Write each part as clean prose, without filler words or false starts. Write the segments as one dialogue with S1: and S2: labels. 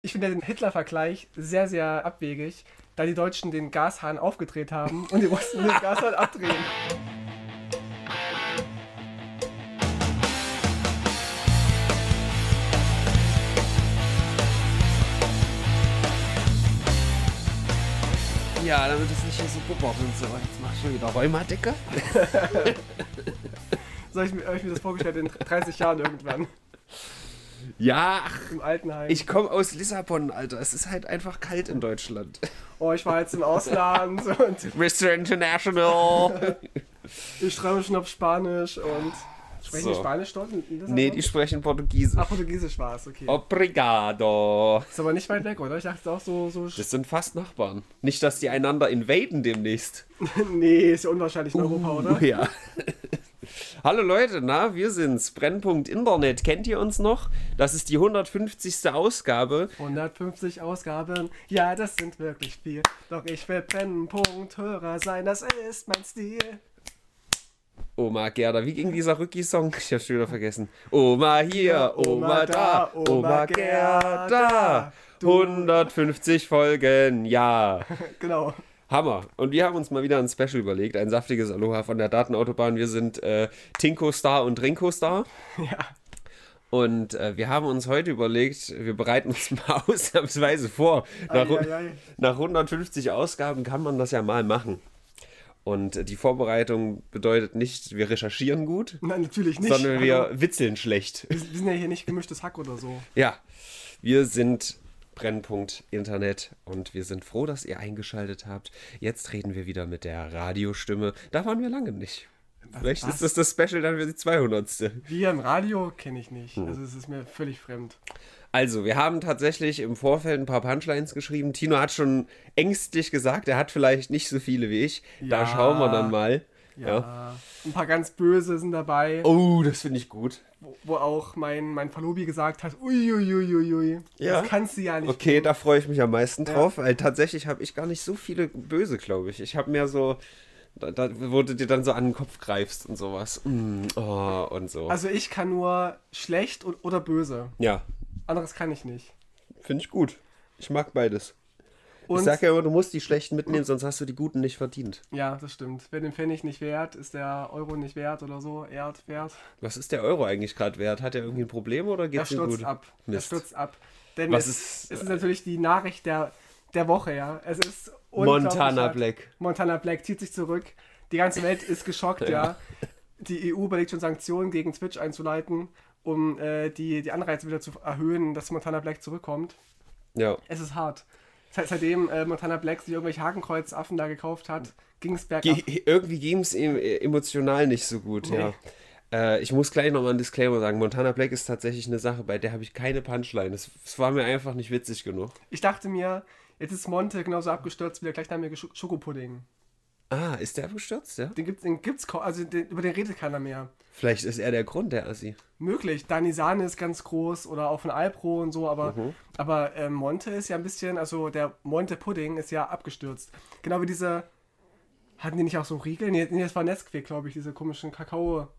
S1: Ich finde den Hitler-Vergleich sehr, sehr abwegig, da die Deutschen den Gashahn aufgedreht haben und die Russen den Gashahn abdrehen.
S2: Ja, damit es nicht hier so bubbert und so. Jetzt mach ich schon wieder Rheumadecke.
S1: So habe ich mir das vorgestellt in 30 Jahren irgendwann.
S2: Ja, ach,
S1: Im Altenheim.
S2: ich komme aus Lissabon, Alter. Es ist halt einfach kalt in Deutschland.
S1: Oh, ich war jetzt im Ausland und
S2: Mr. International.
S1: ich schreibe schon auf Spanisch und... Sprechen
S2: So.
S1: die Spanisch dort?
S2: Nee, die sprechen Portugiesisch.
S1: Ach, Portugiesisch war es, okay.
S2: Obrigado.
S1: Ist aber nicht weit weg, oder? Ich dachte es auch so...
S2: Das sind fast Nachbarn. Nicht, dass die einander invaden demnächst.
S1: Nee, ist ja unwahrscheinlich in Europa, oder?
S2: Ja. Hallo Leute, na, wir sind's. Brennpunkt Internet. Kennt ihr uns noch? Das ist die 150. Ausgabe.
S1: 150 Ausgaben, ja, das sind wirklich viel. Doch ich will Brennpunkt-Hörer sein, das ist mein Stil.
S2: Oma Gerda, wie ging dieser Rücki-Song? Ich hab's schon wieder vergessen. Oma hier, Oma da, Oma Gerda. 150 Folgen, ja.
S1: Genau.
S2: Hammer. Und wir haben uns mal wieder ein Special überlegt, ein saftiges Aloha von der Datenautobahn. Wir sind Tinko Star und Rinko Star.
S1: Ja.
S2: Und wir haben uns heute überlegt, wir bereiten uns mal ausnahmsweise vor. Nach 150 Ausgaben kann man das ja mal machen. Und die Vorbereitung bedeutet nicht, wir recherchieren gut,
S1: Nein, natürlich nicht.
S2: sondern wir witzeln schlecht.
S1: Wir sind ja hier nicht gemischtes Hack oder so.
S2: Ja, wir sind Brennpunkt Internet und wir sind froh, dass ihr eingeschaltet habt. Jetzt reden wir wieder mit der Radiostimme. Da waren wir lange nicht. Vielleicht ist das Special dann für die 200.
S1: Wir im Radio kenne ich nicht. Also es ist mir völlig fremd.
S2: Also, wir haben tatsächlich im Vorfeld ein paar Punchlines geschrieben. Tino hat schon ängstlich gesagt, er hat vielleicht nicht so viele wie ich. Da
S1: Ja.
S2: schauen wir dann mal.
S1: Ja. Ein paar ganz böse sind dabei,
S2: Oh, das finde ich gut.
S1: wo auch mein Verlobi gesagt hat, uiuiuiui,
S2: Ja.
S1: das kannst du ja nicht.
S2: Okay, da freue ich mich am meisten drauf, weil tatsächlich habe ich gar nicht so viele böse, glaube ich. Ich habe mehr so, wo du dir dann so an den Kopf greifst und sowas. Und so.
S1: Also ich kann nur schlecht oder böse.
S2: Ja,
S1: Anderes kann ich nicht.
S2: finde ich gut. Ich mag beides.
S1: Und
S2: Ich sag ja immer, du musst die schlechten mitnehmen, sonst hast du die guten nicht verdient.
S1: ja, das stimmt. Wer den Pfennig nicht wert, ist der Euro nicht wert oder so. Wert.
S2: Was ist der Euro eigentlich gerade wert? Hat er irgendwie ein Problem oder
S1: Der
S2: geht's ihm
S1: stürzt
S2: gut?
S1: ab. Der
S2: Mist.
S1: stürzt ab. Denn
S2: Was
S1: es ist natürlich die Nachricht der Woche, ja. Es ist
S2: Montana
S1: unglaublich.
S2: Black.
S1: Montana Black zieht sich zurück. Die ganze Welt ist geschockt, ja. Die EU überlegt schon Sanktionen gegen Twitch einzuleiten, um die Anreize wieder zu erhöhen, dass Montana Black zurückkommt.
S2: Ja.
S1: Es ist hart. Seitdem Montana Black sich irgendwelche Hakenkreuzaffen da gekauft hat, ging es bergab.
S2: Irgendwie ging es ihm emotional nicht so gut,
S1: Nee.
S2: ja. Ich muss gleich nochmal einen Disclaimer sagen. Montana Black ist tatsächlich eine Sache, bei der habe ich keine Punchline. Es war mir einfach nicht witzig genug.
S1: Ich dachte mir, jetzt ist Monte genauso abgestürzt wie der gleichnamige Schokopudding.
S2: Ah, ist der abgestürzt, ja?
S1: Den gibt's also über den redet keiner mehr.
S2: Vielleicht ist er der Grund, der Assi.
S1: Möglich. Dani Sahne ist ganz groß oder auch von Alpro und so, aber Monte ist ja ein bisschen, also der Monte Pudding ist ja abgestürzt. Genau wie diese, hatten die nicht auch so Riegel? Nee, das war Nesquik, glaube ich, diese komischen Kakao,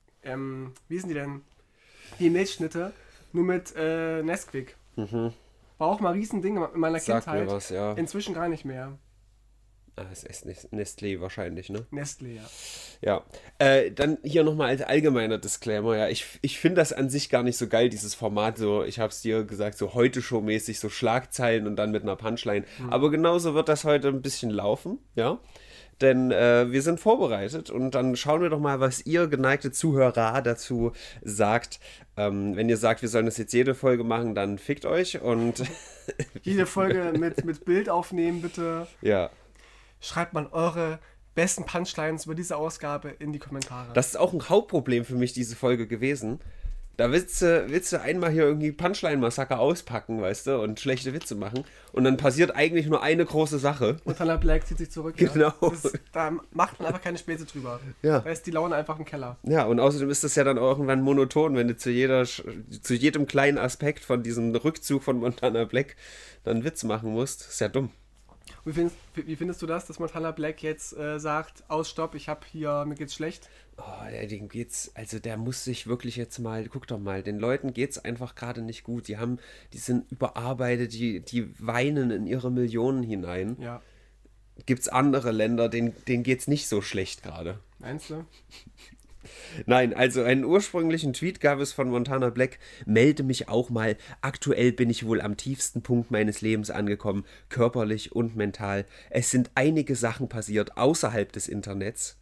S1: wie sind die denn? Die Milchschnitte, nur mit Nesquik. War auch mal ein Riesending in meiner
S2: Sag
S1: Kindheit.
S2: mir was, ja.
S1: Inzwischen gar nicht mehr.
S2: Ah, es ist Nestlé wahrscheinlich, ne?
S1: Nestlé, ja.
S2: Ja. Dann hier nochmal als allgemeiner Disclaimer, ja. Ich finde das an sich gar nicht so geil, dieses Format, so, ich hab's dir gesagt, so Heute-Show-mäßig, so Schlagzeilen und dann mit einer Punchline. Aber genauso wird das heute ein bisschen laufen, ja. Denn wir sind vorbereitet und dann schauen wir doch mal, was ihr geneigte Zuhörer dazu sagt. Wenn ihr sagt, wir sollen das jetzt jede Folge machen, dann fickt euch und
S1: Jede Folge mit Bild aufnehmen, bitte.
S2: ja.
S1: Schreibt mal eure besten Punchlines über diese Ausgabe in die Kommentare.
S2: Das ist auch ein Hauptproblem für mich, diese Folge gewesen. Da willst du einmal hier irgendwie Punchline-Massaker auspacken, weißt du, und schlechte Witze machen. Und dann passiert eigentlich nur eine große Sache.
S1: Montana Black zieht sich zurück.
S2: Genau.
S1: Ja. Da macht man einfach keine Späße drüber.
S2: Ja.
S1: Da ist die Laune einfach im Keller.
S2: Ja, und außerdem ist das ja dann auch irgendwann monoton, wenn du zu jedem kleinen Aspekt von diesem Rückzug von Montana Black dann einen Witz machen musst. Ist ja dumm.
S1: Wie findest du das, dass Montana Black jetzt sagt, aus, stopp, mir geht's schlecht?
S2: Oh, dem geht's, also der muss sich wirklich jetzt mal, guck doch mal, den Leuten geht's einfach gerade nicht gut. Die sind überarbeitet, die weinen in ihre Millionen hinein.
S1: Ja.
S2: Gibt's andere Länder, denen geht's nicht so schlecht gerade.
S1: Meinst du?
S2: Nein, also einen ursprünglichen Tweet gab es von Montana Black. Melde mich auch mal. Aktuell bin ich wohl am tiefsten Punkt meines Lebens angekommen, körperlich und mental. Es sind einige Sachen passiert außerhalb des Internets.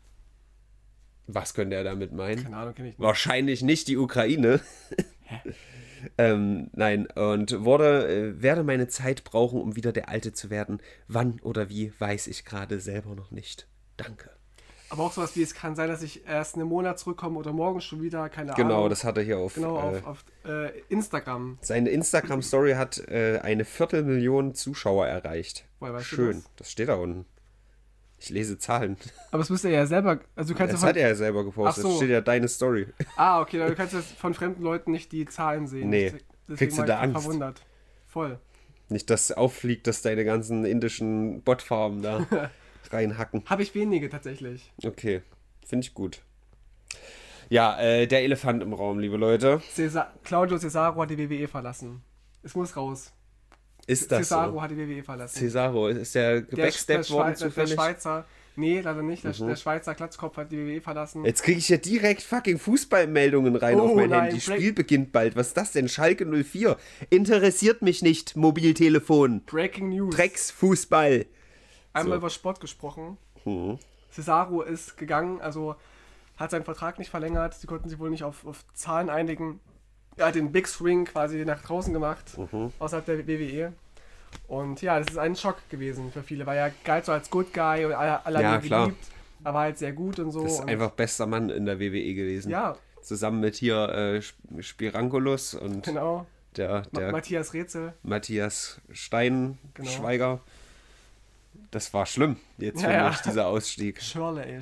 S2: Was könnte er damit meinen?
S1: Keine Ahnung, kenne ich nicht.
S2: Wahrscheinlich nicht die Ukraine.
S1: Hä?
S2: Nein, und werde meine Zeit brauchen, um wieder der Alte zu werden. Wann oder wie, weiß ich gerade selber noch nicht. Danke.
S1: Aber auch sowas wie, es kann sein, dass ich erst einen Monat zurückkomme oder morgen schon wieder, keine
S2: Genau,
S1: Ahnung.
S2: das hat er hier auf
S1: Instagram.
S2: Seine Instagram-Story hat eine 250.000 Zuschauer erreicht.
S1: Woher weißt du
S2: Schön, das steht da unten. Ich lese Zahlen.
S1: Aber das müsste er ja selber, also du kannst
S2: Das hat er ja selber gepostet.
S1: Ach so.
S2: Das steht ja deine Story.
S1: Ah, okay, du kannst jetzt von fremden Leuten nicht die Zahlen sehen.
S2: Nee,
S1: Deswegen
S2: kriegst du
S1: war
S2: da
S1: ich
S2: Angst?
S1: verwundert. Voll.
S2: Nicht, dass auffliegt, dass deine ganzen indischen Botfarmen da reinhacken.
S1: Habe ich wenige tatsächlich.
S2: Okay, finde ich gut. Ja, der Elefant im Raum, liebe Leute.
S1: Claudio Cesaro hat die WWE verlassen. Es muss raus.
S2: Ist das
S1: Cesaro
S2: so?
S1: hat die WWE verlassen.
S2: Cesaro, ist der gebacksteppt worden
S1: der
S2: zufällig?
S1: Schweizer, nee, leider nicht. Der Schweizer Glatzkopf hat die WWE verlassen.
S2: Jetzt kriege ich ja direkt fucking Fußballmeldungen rein auf mein Handy. Spiel beginnt bald. Was ist das denn? Schalke 04. Interessiert mich nicht, Mobiltelefon.
S1: Breaking News.
S2: Drecksfußball.
S1: Einmal
S2: So.
S1: über Sport gesprochen. Cesaro ist gegangen, also hat seinen Vertrag nicht verlängert. Sie konnten sich wohl nicht auf Zahlen einigen. Er hat den Big Swing quasi nach draußen gemacht, außerhalb der WWE. Und ja, das ist ein Schock gewesen für viele, weil er galt so als Good Guy und alle haben ihn
S2: klar.
S1: geliebt. Er war halt sehr gut und so.
S2: Das ist
S1: und
S2: einfach bester Mann in der WWE gewesen.
S1: ja,
S2: Zusammen mit hier Spirangulos und
S1: genau.
S2: der
S1: Matthias Rätsel.
S2: Matthias Steinschweiger.
S1: Genau.
S2: Das war schlimm, jetzt für mich, dieser Ausstieg.
S1: Schorle.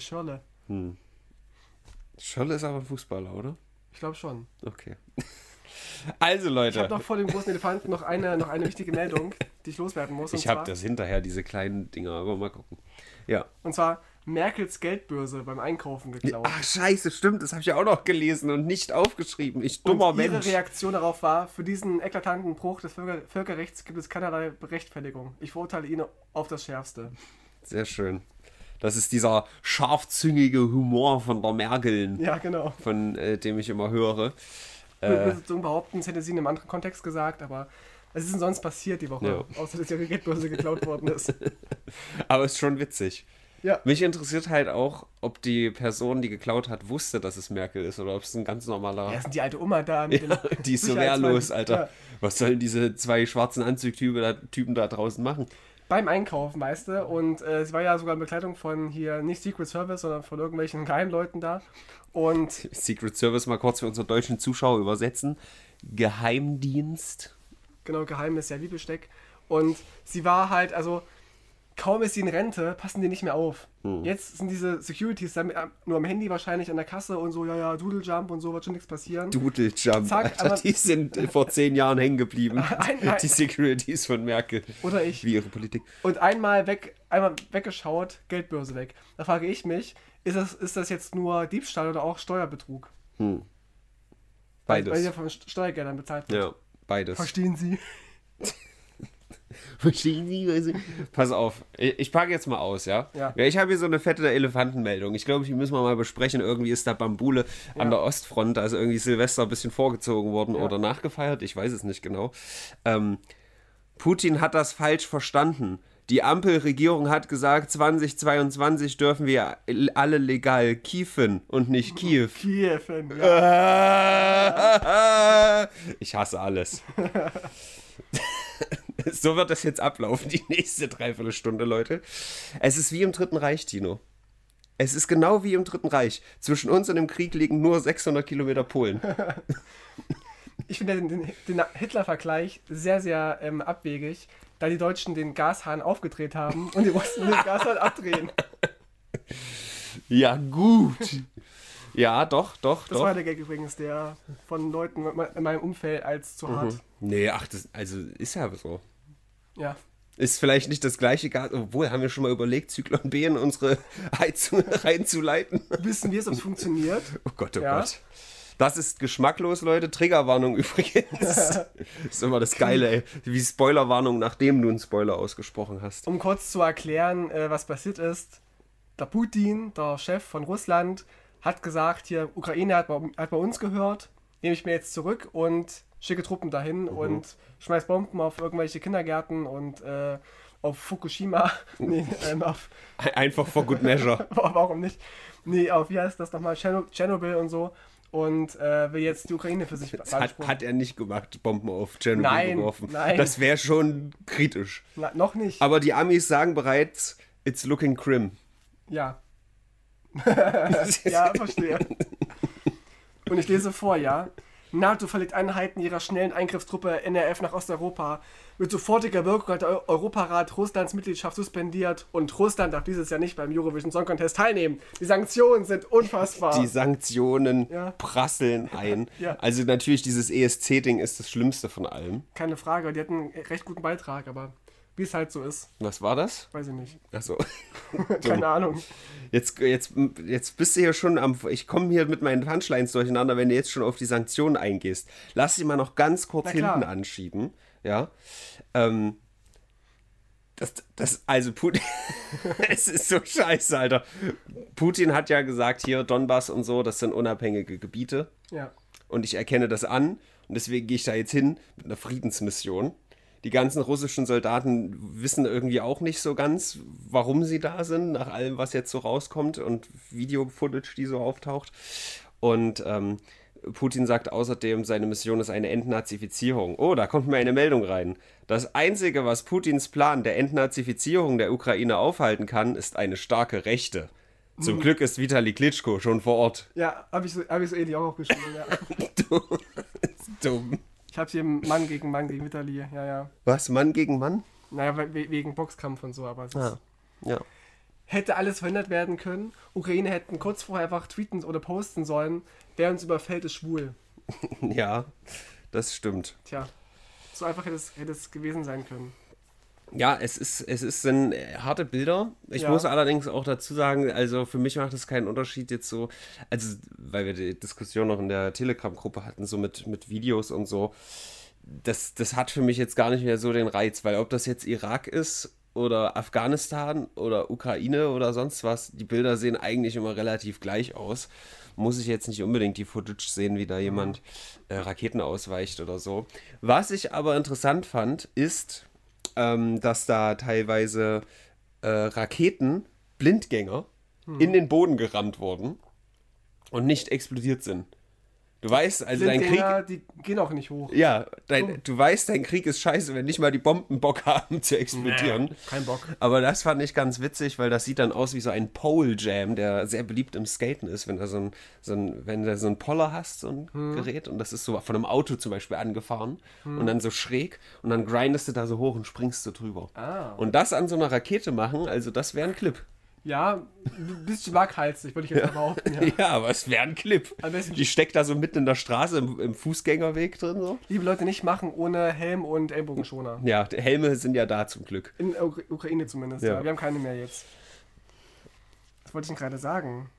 S2: Scholle ist aber ein Fußballer, oder?
S1: Ich glaube schon.
S2: Okay. Also,
S1: Ich
S2: Leute.
S1: habe noch vor dem großen Elefanten noch eine wichtige Meldung, die ich loswerden muss.
S2: Ich habe das hinterher, diese kleinen Dinger, aber mal gucken. Ja.
S1: Und zwar Merkels Geldbörse beim Einkaufen geklaut.
S2: Ach, scheiße, stimmt, das habe ich ja auch noch gelesen und nicht aufgeschrieben. Ich dummer
S1: und ihre
S2: Mensch.
S1: Reaktion darauf war, für diesen eklatanten Bruch des Völkerrechts gibt es keinerlei Rechtfertigung. Ich verurteile ihn auf das Schärfste.
S2: Sehr schön. Das ist dieser scharfzüngige Humor von der Merkel,
S1: Ja, genau.
S2: von dem ich immer höre.
S1: Ich würde so behaupten, das hätte sie in einem anderen Kontext gesagt, aber was ist denn sonst passiert die Woche?
S2: Ja.
S1: Außer, dass ihre Geldbörse geklaut worden ist.
S2: Aber ist schon witzig.
S1: Ja.
S2: Mich interessiert halt auch, ob die Person, die geklaut hat, wusste, dass es Merkel ist oder ob es ein ganz normaler...
S1: Ja, sind die alte Oma da mit
S2: Ja,
S1: dem
S2: die ist so
S1: Sicherheitsmann.
S2: wehrlos, Alter.
S1: Ja.
S2: Was sollen diese zwei schwarzen Anzugtypen da draußen machen?
S1: Beim Einkaufen, weißt du, und sie war ja sogar in Begleitung von hier, nicht Secret Service, sondern von irgendwelchen Geheimleuten da. Und
S2: Secret Service mal kurz für unsere deutschen Zuschauer übersetzen. Geheimdienst.
S1: genau, Geheim ist ja Liebesteck. Und sie war halt, also kaum ist sie in Rente, passen die nicht mehr auf. Jetzt sind diese Securities dann nur am Handy wahrscheinlich an der Kasse und so, ja, Doodle Jump und so, wird schon nichts passieren.
S2: Doodle Jump,
S1: Zack,
S2: Alter,
S1: aber-
S2: die sind vor 10 Jahren hängen geblieben. Die Securities von Merkel.
S1: Oder ich.
S2: Wie ihre Politik.
S1: Und einmal weggeschaut, Geldbörse weg. Da frage ich mich, ist das jetzt nur Diebstahl oder auch Steuerbetrug?
S2: Beides.
S1: Weil ja von Steuergeldern bezahlt wird.
S2: Ja, beides.
S1: Verstehen Sie?
S2: Verstehen Sie? Also, pass auf, ich packe jetzt mal aus, ja?
S1: Ja.
S2: Ich habe hier so eine fette Elefantenmeldung. Ich glaube, die müssen wir mal besprechen. Irgendwie ist da Bambule an der Ostfront, also irgendwie Silvester ein bisschen vorgezogen worden oder nachgefeiert. Ich weiß es nicht genau. Putin hat das falsch verstanden. Die Ampelregierung hat gesagt, 2022 dürfen wir alle legal kiefen und nicht Kiew.
S1: Kiefen, ja.
S2: Ich hasse alles. So wird das jetzt ablaufen, die nächste Dreiviertelstunde, Leute. Es ist wie im Dritten Reich, Tino. Es ist genau wie im Dritten Reich. Zwischen uns und dem Krieg liegen nur 600 Kilometer Polen.
S1: Ich finde den Hitler-Vergleich sehr, sehr abwegig, da die Deutschen den Gashahn aufgedreht haben und die mussten den Gashahn abdrehen.
S2: Ja, gut. Ja, doch.
S1: Das war der Gag übrigens, der von Leuten in meinem Umfeld als zu hart.
S2: Nee, ach, das also ist ja so.
S1: Ja.
S2: Ist vielleicht nicht das gleiche Gas, obwohl, haben wir schon mal überlegt, Zyklon B in unsere Heizung reinzuleiten.
S1: Wissen wir, ob es funktioniert?
S2: Oh Gott, oh Gott. Das ist geschmacklos, Leute. Triggerwarnung übrigens. Ist immer das Geile, ey. Wie Spoilerwarnung, nachdem du einen Spoiler ausgesprochen hast.
S1: Um kurz zu erklären, was passiert ist. Der Putin, der Chef von Russland, hat gesagt, hier, Ukraine hat bei uns gehört, nehme ich mir jetzt zurück und schicke Truppen dahin und schmeiß Bomben auf irgendwelche Kindergärten und auf Fukushima. Nee,
S2: Einfach for good measure.
S1: Warum nicht? Nee, auf, wie heißt das nochmal? Tschernobyl und so. Und will jetzt die Ukraine für sich
S2: beanspruchen. Hat er nicht gemacht, Bomben auf Tschernobyl geworfen.
S1: Nein.
S2: Das wäre schon kritisch.
S1: Noch nicht.
S2: Aber die Amis sagen bereits, it's looking grim.
S1: Ja. Ja, verstehe. Und ich lese vor, ja. NATO verlegt Einheiten ihrer schnellen Eingriffstruppe NRF nach Osteuropa. Mit sofortiger Wirkung hat der Europarat Russlands Mitgliedschaft suspendiert und Russland darf dieses Jahr nicht beim Eurovision Song Contest teilnehmen. Die Sanktionen sind unfassbar.
S2: Die Sanktionen prasseln ein. Ja. Also natürlich dieses ESC-Ding ist das Schlimmste von allem.
S1: Keine Frage, die hatten einen recht guten Beitrag, aber wie es halt so ist.
S2: Was war das?
S1: Weiß ich nicht.
S2: Achso.
S1: Keine Ahnung.
S2: Jetzt bist du hier schon am... Ich komme hier mit meinen Punchlines durcheinander, wenn du jetzt schon auf die Sanktionen eingehst. Lass sie mal noch ganz kurz hinten anschieben. Ja. Also Putin... Es ist so scheiße, Alter. Putin hat ja gesagt, hier Donbass und so, das sind unabhängige Gebiete.
S1: Ja.
S2: Und ich erkenne das an. Und deswegen gehe ich da jetzt hin mit einer Friedensmission. Die ganzen russischen Soldaten wissen irgendwie auch nicht so ganz, warum sie da sind, nach allem, was jetzt so rauskommt und Video-Footage, die so auftaucht. Und Putin sagt außerdem, seine Mission ist eine Entnazifizierung. Oh, da kommt mir eine Meldung rein. Das Einzige, was Putins Plan der Entnazifizierung der Ukraine aufhalten kann, ist eine starke Rechte. Zum Glück ist Vitali Klitschko schon vor Ort.
S1: Ja, hab ich so ähnlich auch geschrieben. Ja.
S2: Dumm.
S1: Ich hab's hier Mann gegen Vitali, ja.
S2: Was, Mann gegen Mann?
S1: Naja, wegen Boxkampf und so, aber es ist,
S2: ja.
S1: Hätte alles verhindert werden können. Ukraine hätten kurz vorher einfach tweeten oder posten sollen, wer uns überfällt, ist schwul.
S2: Ja, das stimmt.
S1: Tja, so einfach hätte es gewesen sein können.
S2: Ja, es sind harte Bilder. Ich muss allerdings auch dazu sagen, also für mich macht es keinen Unterschied jetzt so, also weil wir die Diskussion noch in der Telegram-Gruppe hatten, so mit Videos und so. Das hat für mich jetzt gar nicht mehr so den Reiz, weil ob das jetzt Irak ist oder Afghanistan oder Ukraine oder sonst was, die Bilder sehen eigentlich immer relativ gleich aus. Muss ich jetzt nicht unbedingt die Footage sehen, wie da jemand Raketen ausweicht oder so. Was ich aber interessant fand, ist, dass da teilweise Raketen, Blindgänger, in den Boden gerammt wurden und nicht explodiert sind. Du weißt, also dein Krieg...
S1: Die gehen auch nicht hoch.
S2: Ja, du weißt, dein Krieg ist scheiße, wenn nicht mal die Bomben Bock haben zu explodieren.
S1: Nee, kein Bock.
S2: Aber das fand ich ganz witzig, weil das sieht dann aus wie so ein Pole Jam, der sehr beliebt im Skaten ist, wenn du wenn du so einen Poller hast, so ein Gerät, und das ist so von einem Auto zum Beispiel angefahren und dann so schräg und dann grindest du da so hoch und springst so drüber. Und das an so einer Rakete machen, also das wäre ein Clip.
S1: Ja, ein bisschen waghalsig, würde ich jetzt behaupten.
S2: Ja, aber es wäre ein Clip. Die steckt da so mitten in der Straße im Fußgängerweg drin. So.
S1: Liebe Leute, nicht machen ohne Helm und Ellbogenschoner.
S2: Ja, die Helme sind ja da zum Glück.
S1: In der Ukraine zumindest, ja. Wir haben keine mehr jetzt. Was wollte ich denn gerade sagen?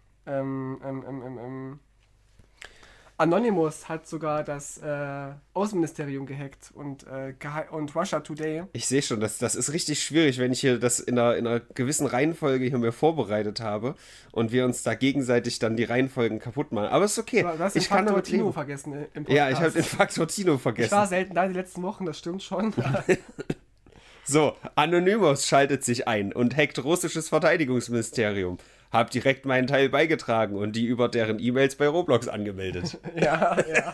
S1: Anonymous hat sogar das Außenministerium gehackt und Russia Today.
S2: Ich sehe schon, das ist richtig schwierig, wenn ich hier das in einer gewissen Reihenfolge hier mir vorbereitet habe und wir uns da gegenseitig dann die Reihenfolgen kaputt machen. Aber ist okay.
S1: Du hast den Faktor Tino vergessen im Podcast.
S2: Ja, ich habe den Faktor Tino vergessen.
S1: Ich war selten da die letzten Wochen, das stimmt schon.
S2: So, Anonymous schaltet sich ein und hackt russisches Verteidigungsministerium. Hab direkt meinen Teil beigetragen und die über deren E-Mails bei Roblox angemeldet.
S1: Ja.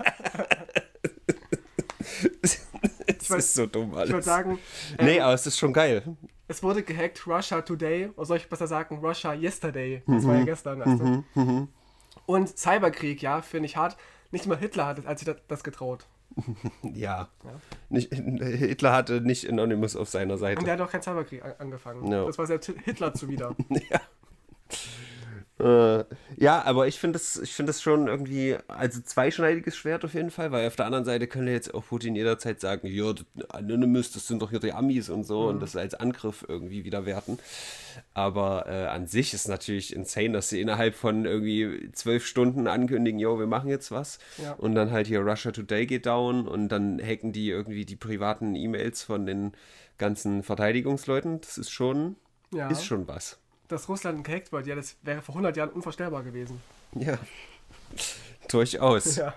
S2: Es ist so dumm alles.
S1: Ich würde sagen...
S2: nee, aber es ist schon geil.
S1: Es wurde gehackt, Russia Today, oder soll ich besser sagen, Russia Yesterday. Das war ja gestern. Und Cyberkrieg, ja, finde ich hart. Nicht mal Hitler hat sich das getraut.
S2: Ja. Hitler hatte nicht Anonymous auf seiner Seite.
S1: Und der hat auch keinen Cyberkrieg angefangen.
S2: No.
S1: Das war selbst Hitler zuwider.
S2: Ja. Ja, aber ich finde das schon irgendwie, also zweischneidiges Schwert auf jeden Fall, weil auf der anderen Seite könnte jetzt auch Putin jederzeit sagen, ja, Anonymous, das sind doch hier die Amis und so und das als Angriff irgendwie wieder werten. Aber an sich ist natürlich insane, dass sie innerhalb von irgendwie 12 Stunden ankündigen, jo, wir machen jetzt was.
S1: Ja.
S2: Und dann halt hier Russia Today geht down und dann hacken die irgendwie die privaten E-Mails von den ganzen Verteidigungsleuten. Das ist schon was.
S1: Dass Russland gehackt wird, ja, das wäre vor 100 Jahren unvorstellbar gewesen.
S2: Ja, durchaus.
S1: Ja.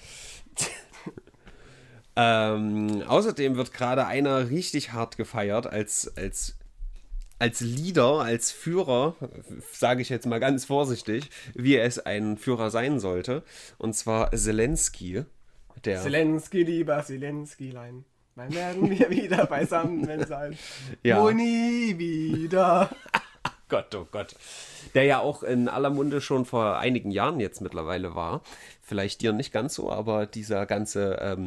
S2: Außerdem wird gerade einer richtig hart gefeiert als Leader, als Führer, sage ich jetzt mal ganz vorsichtig, wie es ein Führer sein sollte. Und zwar Zelensky.
S1: Zelensky, lieber Zelenskylein. Wann werden wir wieder beisammen sein?
S2: Ja.
S1: Wo nie wieder.
S2: Gott, oh Gott. Der ja auch in aller Munde schon vor einigen Jahren jetzt mittlerweile war. Vielleicht dir nicht ganz so, aber dieser ganze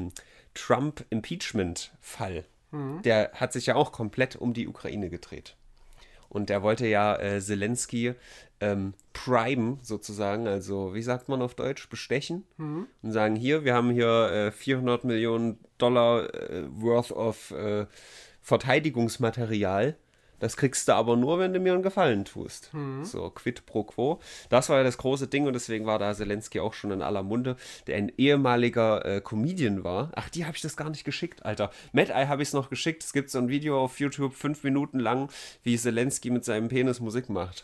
S2: Trump-Impeachment-Fall, der hat sich ja auch komplett um die Ukraine gedreht. Und der wollte ja Zelensky primen sozusagen, also wie sagt man auf Deutsch, bestechen und sagen, hier, wir haben hier $400 Millionen worth of Verteidigungsmaterial. Das kriegst du aber nur, wenn du mir einen Gefallen tust. So, quid pro quo. Das war ja das große Ding und deswegen war da Zelensky auch schon in aller Munde, der ein ehemaliger Comedian war. Ach, die habe ich das gar nicht geschickt, Alter. Mad Eye habe ich es noch geschickt. Es gibt so ein Video auf YouTube, 5 Minuten lang, wie Zelensky mit seinem Penis Musik macht.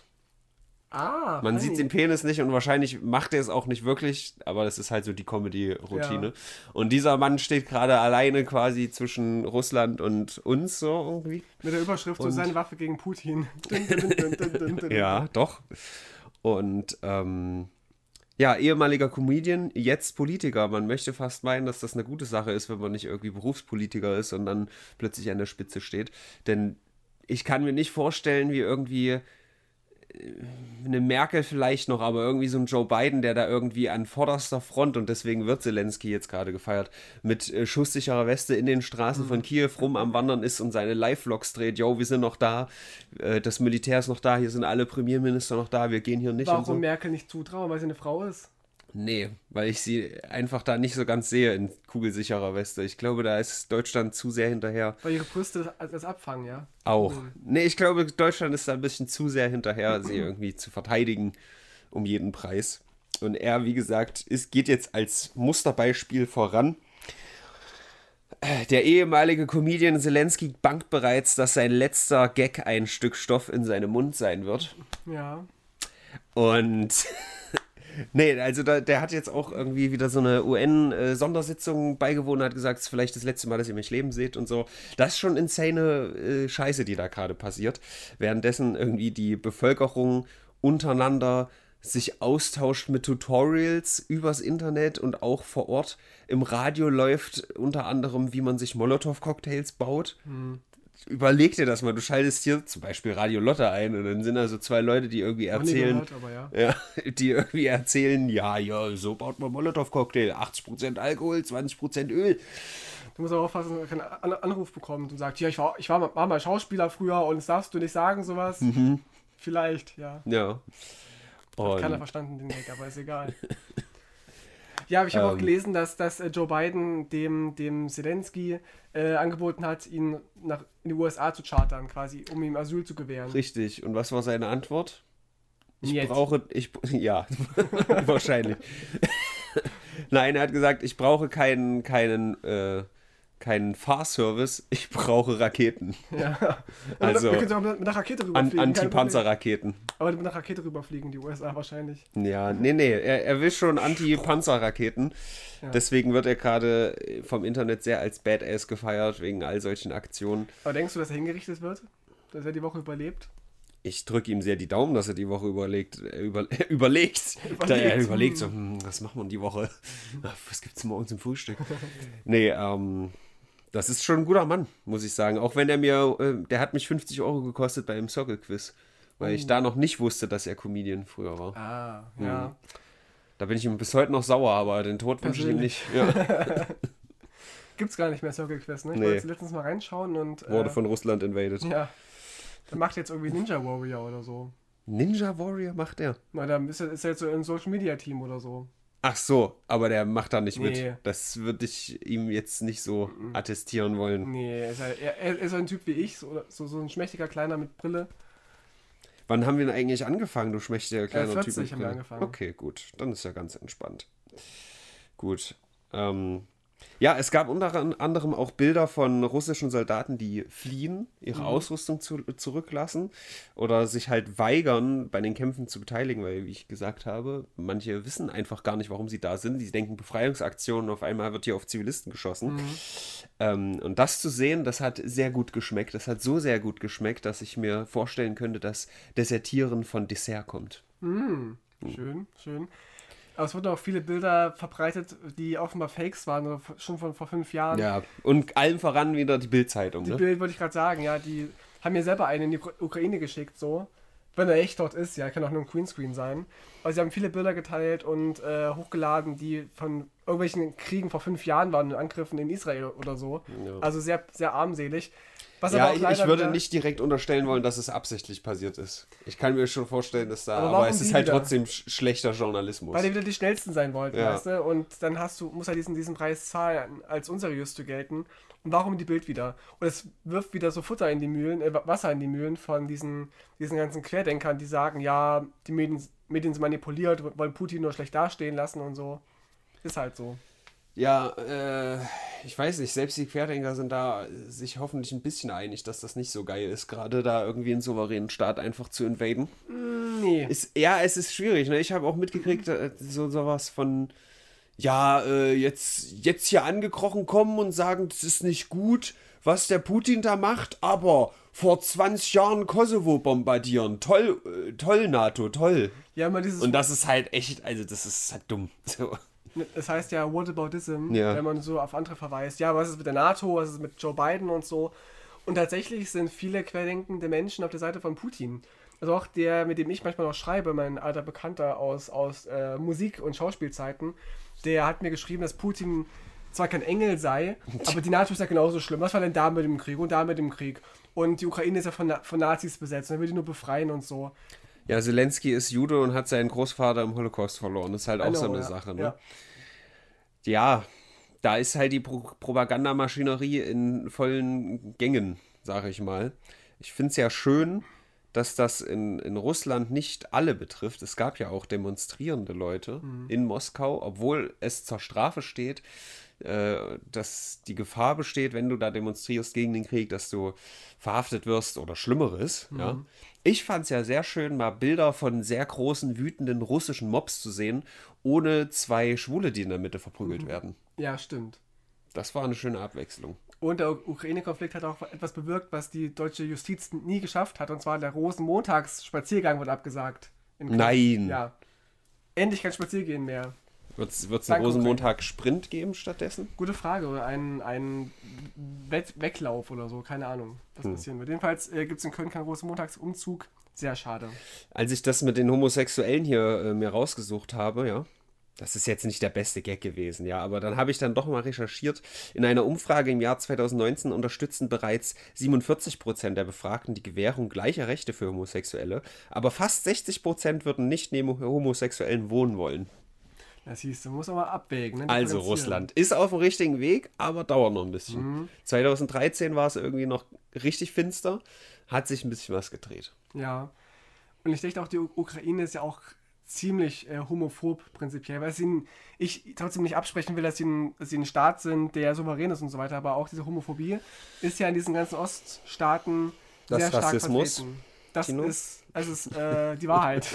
S2: Man sieht den Penis nicht und wahrscheinlich macht er es auch nicht wirklich, aber das ist halt so die Comedy-Routine. Ja. Und dieser Mann steht gerade alleine quasi zwischen Russland und uns so irgendwie.
S1: Mit der Überschrift so seine Waffe gegen Putin.
S2: Ja, doch. Und ja, ehemaliger Comedian, jetzt Politiker. Man möchte fast meinen, dass das eine gute Sache ist, wenn man nicht irgendwie Berufspolitiker ist und dann plötzlich an der Spitze steht. Denn ich kann mir nicht vorstellen, wie irgendwie eine Merkel vielleicht noch, aber irgendwie so ein Joe Biden, der da irgendwie an vorderster Front, und deswegen wird Zelensky jetzt gerade gefeiert, mit schusssicherer Weste in den Straßen von Kiew rum am Wandern ist und seine Live-Vlogs dreht. Jo, wir sind noch da, das Militär ist noch da, hier sind alle Premierminister noch da, wir gehen hier nicht.
S1: Warum
S2: und so.
S1: Merkel nicht zutrauen, weil sie eine Frau ist?
S2: Nee, weil ich sie einfach da nicht so ganz sehe in kugelsicherer Weste. Ich glaube, da ist Deutschland zu sehr hinterher.
S1: Weil ihre Brüste das abfangen, ja?
S2: Auch. Nee, ich glaube, Deutschland ist da ein bisschen zu sehr hinterher, sie irgendwie zu verteidigen um jeden Preis. Und er, wie gesagt, geht jetzt als Musterbeispiel voran. Der ehemalige Comedian Zelensky bangt bereits, dass sein letzter Gag ein Stück Stoff in seinem Mund sein wird.
S1: Ja.
S2: Und nee, also der hat jetzt auch irgendwie wieder so eine UN-Sondersitzung beigewohnt, hat gesagt, es ist vielleicht das letzte Mal, dass ihr mich leben seht und so. Das ist schon insane Scheiße, die da gerade passiert. Währenddessen irgendwie die Bevölkerung untereinander sich austauscht mit Tutorials übers Internet und auch vor Ort im Radio läuft unter anderem, wie man sich Molotow-Cocktails baut. Überleg dir das mal, du schaltest hier zum Beispiel Radio Lotte ein und dann sind da so zwei Leute, die irgendwie erzählen,
S1: Gehört, aber ja.
S2: Ja, die irgendwie erzählen, ja, so baut man Molotow-Cocktail, 80% Alkohol, 20% Öl.
S1: Du musst aber aufpassen, dass er keinen Anruf bekommt und sagt, ja, ich war mal Schauspieler früher und das darfst du nicht sagen, sowas. Vielleicht, ja.
S2: Ja.
S1: Hat keiner verstanden, den Gag, aber ist egal. Ja, aber ich habe auch gelesen, dass Joe Biden dem Zelensky angeboten hat, ihn in die USA zu chartern, quasi, um ihm Asyl zu gewähren.
S2: Richtig. Und was war seine Antwort?
S1: Ja,
S2: wahrscheinlich. Nein, er hat gesagt, ich brauche keinen Fahrservice, ich brauche Raketen.
S1: Ja.
S2: Also
S1: wir können auch mit einer Rakete rüberfliegen.
S2: Anti-Panzer-Raketen.
S1: Aber mit einer Rakete rüberfliegen, die USA wahrscheinlich.
S2: Ja, nee, er will schon Anti-Panzer-Raketen. Ja. Deswegen wird er gerade vom Internet sehr als Badass gefeiert, wegen all solchen Aktionen.
S1: Aber denkst du, dass er hingerichtet wird? Dass er die Woche überlebt?
S2: Ich drücke ihm sehr die Daumen, dass er die Woche überlegt. Da er überlegt so, was machen wir die Woche? Was gibt's morgen zum Frühstück? Nee, das ist schon ein guter Mann, muss ich sagen. Auch wenn der hat mich 50 € gekostet bei einem Circle-Quiz, weil ich da noch nicht wusste, dass er Comedian früher war.
S1: Ah, ja.
S2: Da bin ich ihm bis heute noch sauer, aber den Tod wünsche ich ihm nicht. Ja.
S1: Gibt's gar nicht mehr Circle-Quiz, ne? Ich
S2: Nee.
S1: wollte letztens mal reinschauen und...
S2: Wurde von Russland invaded.
S1: Ja. Der macht jetzt irgendwie Ninja Warrior oder so.
S2: Ninja Warrior macht er?
S1: Na, dann ist er jetzt so im Social Media Team oder so.
S2: Ach so, aber der macht da nicht
S1: Nee.
S2: mit. Das würde ich ihm jetzt nicht so attestieren wollen.
S1: Nee, er ist ein Typ wie ich, so ein schmächtiger Kleiner mit Brille.
S2: Wann haben wir denn eigentlich angefangen, du schmächtiger kleiner
S1: 40
S2: Typ? mit
S1: haben wir
S2: Brille?
S1: angefangen.
S2: Okay, gut. Dann ist ja ganz entspannt. Gut. Ja, es gab unter anderem auch Bilder von russischen Soldaten, die fliehen, ihre Ausrüstung zurücklassen oder sich halt weigern, bei den Kämpfen zu beteiligen, weil, wie ich gesagt habe, manche wissen einfach gar nicht, warum sie da sind. Sie denken Befreiungsaktionen, auf einmal wird hier auf Zivilisten geschossen. Und das zu sehen, das hat sehr gut geschmeckt. Das hat so sehr gut geschmeckt, dass ich mir vorstellen könnte, dass Desertieren von Dessert kommt.
S1: Schön, schön. Aber es wurden auch viele Bilder verbreitet, die offenbar Fakes waren, oder schon von vor 5 Jahren.
S2: Ja, und allen voran wieder die Bild-Zeitung.
S1: Die
S2: Ne?
S1: Bild wollte ich gerade sagen, ja, die haben mir selber einen in die Ukraine geschickt, so. Wenn er echt dort ist, ja, kann auch nur ein Greenscreen sein. Aber sie haben viele Bilder geteilt und hochgeladen, die von irgendwelchen Kriegen vor 5 Jahren waren, Angriffen in Israel oder so.
S2: Ja.
S1: Also sehr, sehr armselig. Was
S2: Ja,
S1: aber auch
S2: ich
S1: leider
S2: würde
S1: wieder-
S2: nicht direkt unterstellen wollen, dass es absichtlich passiert ist. Ich kann mir schon vorstellen, dass da,
S1: Aber
S2: aber
S1: warum
S2: es ist
S1: die
S2: halt
S1: wieder?
S2: trotzdem schlechter Journalismus.
S1: Weil die wieder die schnellsten sein wollten,
S2: Ja.
S1: weißt du? Und dann muss er diesen Preis zahlen, als unseriös zu gelten. Und warum die Bild wieder? Und es wirft wieder so Futter in die Mühlen, Wasser in die Mühlen von diesen ganzen Querdenkern, die sagen, ja, die Medien sind manipuliert, wollen Putin nur schlecht dastehen lassen und so. Ist halt so.
S2: Ja, ich weiß nicht, selbst die Querdenker sind da sich hoffentlich ein bisschen einig, dass das nicht so geil ist, gerade da irgendwie einen souveränen Staat einfach zu invaden.
S1: Nee.
S2: Ja, es ist schwierig, ne? Ich habe auch mitgekriegt, sowas von, ja, jetzt hier angekrochen kommen und sagen, das ist nicht gut, was der Putin da macht, aber vor 20 Jahren Kosovo bombardieren, toll, NATO, toll.
S1: Ja, immer dieses.
S2: Und das ist halt echt, also das ist halt dumm. So.
S1: Es heißt ja Whataboutism,
S2: Ja.
S1: wenn man so auf andere verweist. Ja, was ist mit der NATO, was ist mit Joe Biden und so. Und tatsächlich sind viele querdenkende Menschen auf der Seite von Putin. Also auch der, mit dem ich manchmal noch schreibe, mein alter Bekannter aus Musik- und Schauspielzeiten, der hat mir geschrieben, dass Putin zwar kein Engel sei, aber die NATO ist ja genauso schlimm. Was war denn da mit dem Krieg und da mit dem Krieg? Und die Ukraine ist ja von Nazis besetzt und er will die nur befreien und so.
S2: Ja, Zelensky ist Jude und hat seinen Großvater im Holocaust verloren. Das ist halt auch so eine
S1: ja.
S2: Sache, ne?
S1: Ja.
S2: Ja, da ist halt die Propagandamaschinerie in vollen Gängen, sage ich mal. Ich finde es ja schön, dass das in Russland nicht alle betrifft. Es gab ja auch demonstrierende Leute in Moskau, obwohl es zur Strafe steht, dass die Gefahr besteht, wenn du da demonstrierst gegen den Krieg, dass du verhaftet wirst oder Schlimmeres. Ja. Ich fand es ja sehr schön, mal Bilder von sehr großen, wütenden russischen Mobs zu sehen, ohne 2 Schwule, die in der Mitte verprügelt werden.
S1: Ja, stimmt.
S2: Das war eine schöne Abwechslung.
S1: Und der Ukraine-Konflikt hat auch etwas bewirkt, was die deutsche Justiz nie geschafft hat. Und zwar der Rosenmontagsspaziergang wurde abgesagt. in Köln.
S2: Nein.
S1: Ja. Endlich kein Spaziergehen mehr.
S2: Wird es einen
S1: Danke,
S2: Rosenmontag-Sprint geben stattdessen?
S1: Gute Frage. Oder ein Weglauf oder so. Keine Ahnung, was passieren wird. Jedenfalls gibt es in Köln keinen Rosenmontagsumzug. Sehr schade.
S2: Als ich das mit den Homosexuellen hier mir rausgesucht habe, ja, das ist jetzt nicht der beste Gag gewesen, ja, aber dann habe ich dann doch mal recherchiert. In einer Umfrage im Jahr 2019 unterstützen bereits 47% der Befragten die Gewährung gleicher Rechte für Homosexuelle, aber fast 60% würden nicht neben Homosexuellen wohnen wollen.
S1: Das hieß, du musst aber abwägen. Ne?
S2: Also
S1: Differenzieren.
S2: Russland ist auf dem richtigen Weg, aber dauert noch ein bisschen. 2013 war es irgendwie noch richtig finster, hat sich ein bisschen was gedreht.
S1: Ja. Und ich denke auch, die Ukraine ist ja auch ziemlich homophob prinzipiell, weil ich trotzdem nicht absprechen will, dass sie ein Staat sind, der souverän ist und so weiter, aber auch diese Homophobie ist ja in diesen ganzen Oststaaten
S2: Das
S1: sehr stark
S2: Rassismus,
S1: vertreten. Das
S2: Tino?
S1: ist die Wahrheit.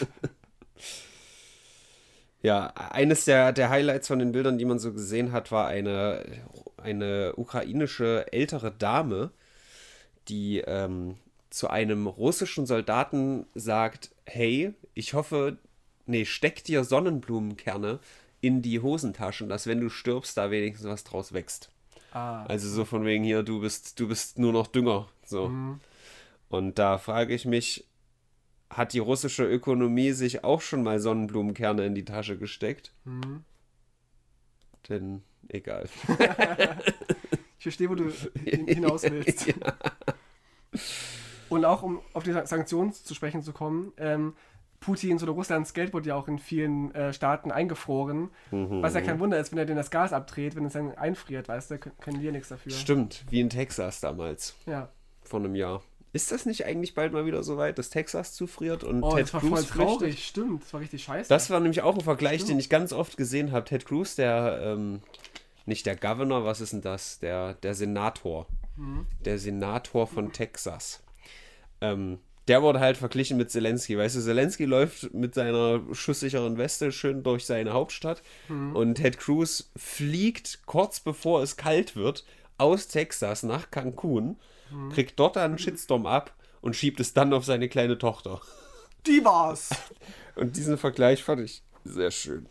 S2: Ja, eines der Highlights von den Bildern, die man so gesehen hat, war eine ukrainische ältere Dame, die zu einem russischen Soldaten sagt, hey, ich hoffe, steck dir Sonnenblumenkerne in die Hosentaschen, dass wenn du stirbst, da wenigstens was draus wächst. Also so von wegen hier, du bist nur noch Dünger. So. Und da frage ich mich, hat die russische Ökonomie sich auch schon mal Sonnenblumenkerne in die Tasche gesteckt? Denn egal.
S1: Ich verstehe, wo du hinaus willst.
S2: Ja.
S1: Und auch um auf die Sanktionen zu sprechen zu kommen, Putins oder Russlands Geld wurde ja auch in vielen Staaten eingefroren, was ja kein Wunder ist, wenn er denn das Gas abdreht, wenn es dann einfriert, weißt du, können wir nichts dafür.
S2: Stimmt, wie in Texas damals.
S1: Ja.
S2: Vor einem Jahr. Ist das nicht eigentlich bald mal wieder so weit, dass Texas zufriert und
S1: Ted
S2: Ted
S1: Cruz
S2: Cruz
S1: voll traurig,
S2: flüchtet?
S1: stimmt, das war richtig scheiße.
S2: Das war nämlich auch ein Vergleich, den ich ganz oft gesehen habe. Ted Cruz, der, nicht der Governor, was ist denn das? Der Senator. Der Senator von Texas. Der wurde halt verglichen mit Zelensky. Weißt du, Zelensky läuft mit seiner schusssicheren Weste schön durch seine Hauptstadt und Ted Cruz fliegt kurz bevor es kalt wird aus Texas nach Cancun, kriegt dort einen Shitstorm ab und schiebt es dann auf seine kleine Tochter.
S1: Die war's!
S2: Und diesen Vergleich fand ich sehr schön.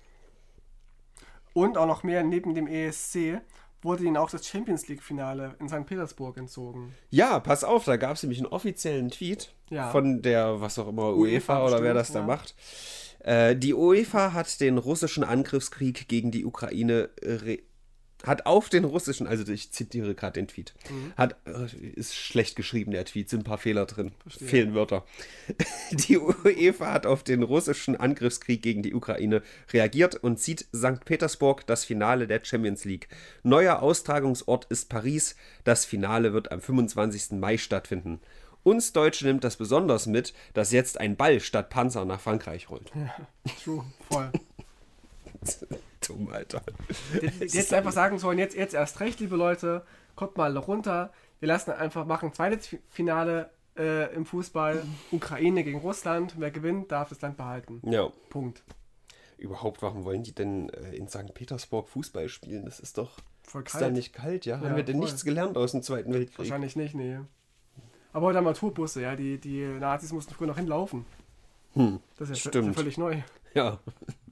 S1: Und auch noch mehr, neben dem ESC wurde ihnen auch das Champions League-Finale in St. Petersburg entzogen.
S2: Ja, pass auf, da gab es nämlich einen offiziellen Tweet von der, was auch immer, UEFA oder wer das da macht. Die UEFA hat den russischen Angriffskrieg gegen die Ukraine hat auf den russischen, also ich zitiere gerade den Tweet, ist schlecht geschrieben, der Tweet, sind ein paar Fehler drin, fehlen Wörter. Die UEFA hat auf den russischen Angriffskrieg gegen die Ukraine reagiert und zieht St. Petersburg das Finale der Champions League. Neuer Austragungsort ist Paris, das Finale wird am 25. Mai stattfinden. Uns Deutsche nimmt das besonders mit, dass jetzt ein Ball statt Panzer nach Frankreich rollt.
S1: Ja, true, voll.
S2: Dumm, Alter.
S1: Jetzt einfach sagen sollen, jetzt erst recht, liebe Leute, kommt mal runter. Wir lassen einfach machen zweites Finale im Fußball, Ukraine gegen Russland. Wer gewinnt, darf das Land behalten.
S2: Ja.
S1: Punkt.
S2: Überhaupt, warum wollen die denn in St. Petersburg Fußball spielen? Das ist doch
S1: voll kalt.
S2: Ist da nicht kalt, ja? Haben wir denn nichts gelernt aus dem Zweiten Weltkrieg?
S1: Wahrscheinlich nicht, nee. Aber heute haben wir Tourbusse, ja. Die Nazis mussten früher noch hinlaufen. Das ist ja völlig neu.
S2: Ja.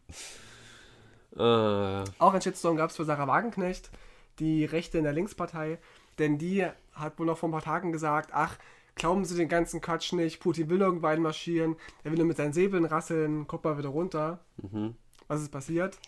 S1: Auch ein Shitstorm gab es für Sarah Wagenknecht, die Rechte in der Linkspartei, denn die hat wohl noch vor ein paar Tagen gesagt, ach, glauben Sie den ganzen Quatsch nicht, Putin will irgendwann marschieren, er will nur mit seinen Säbeln rasseln, kommt mal wieder runter. Was ist passiert?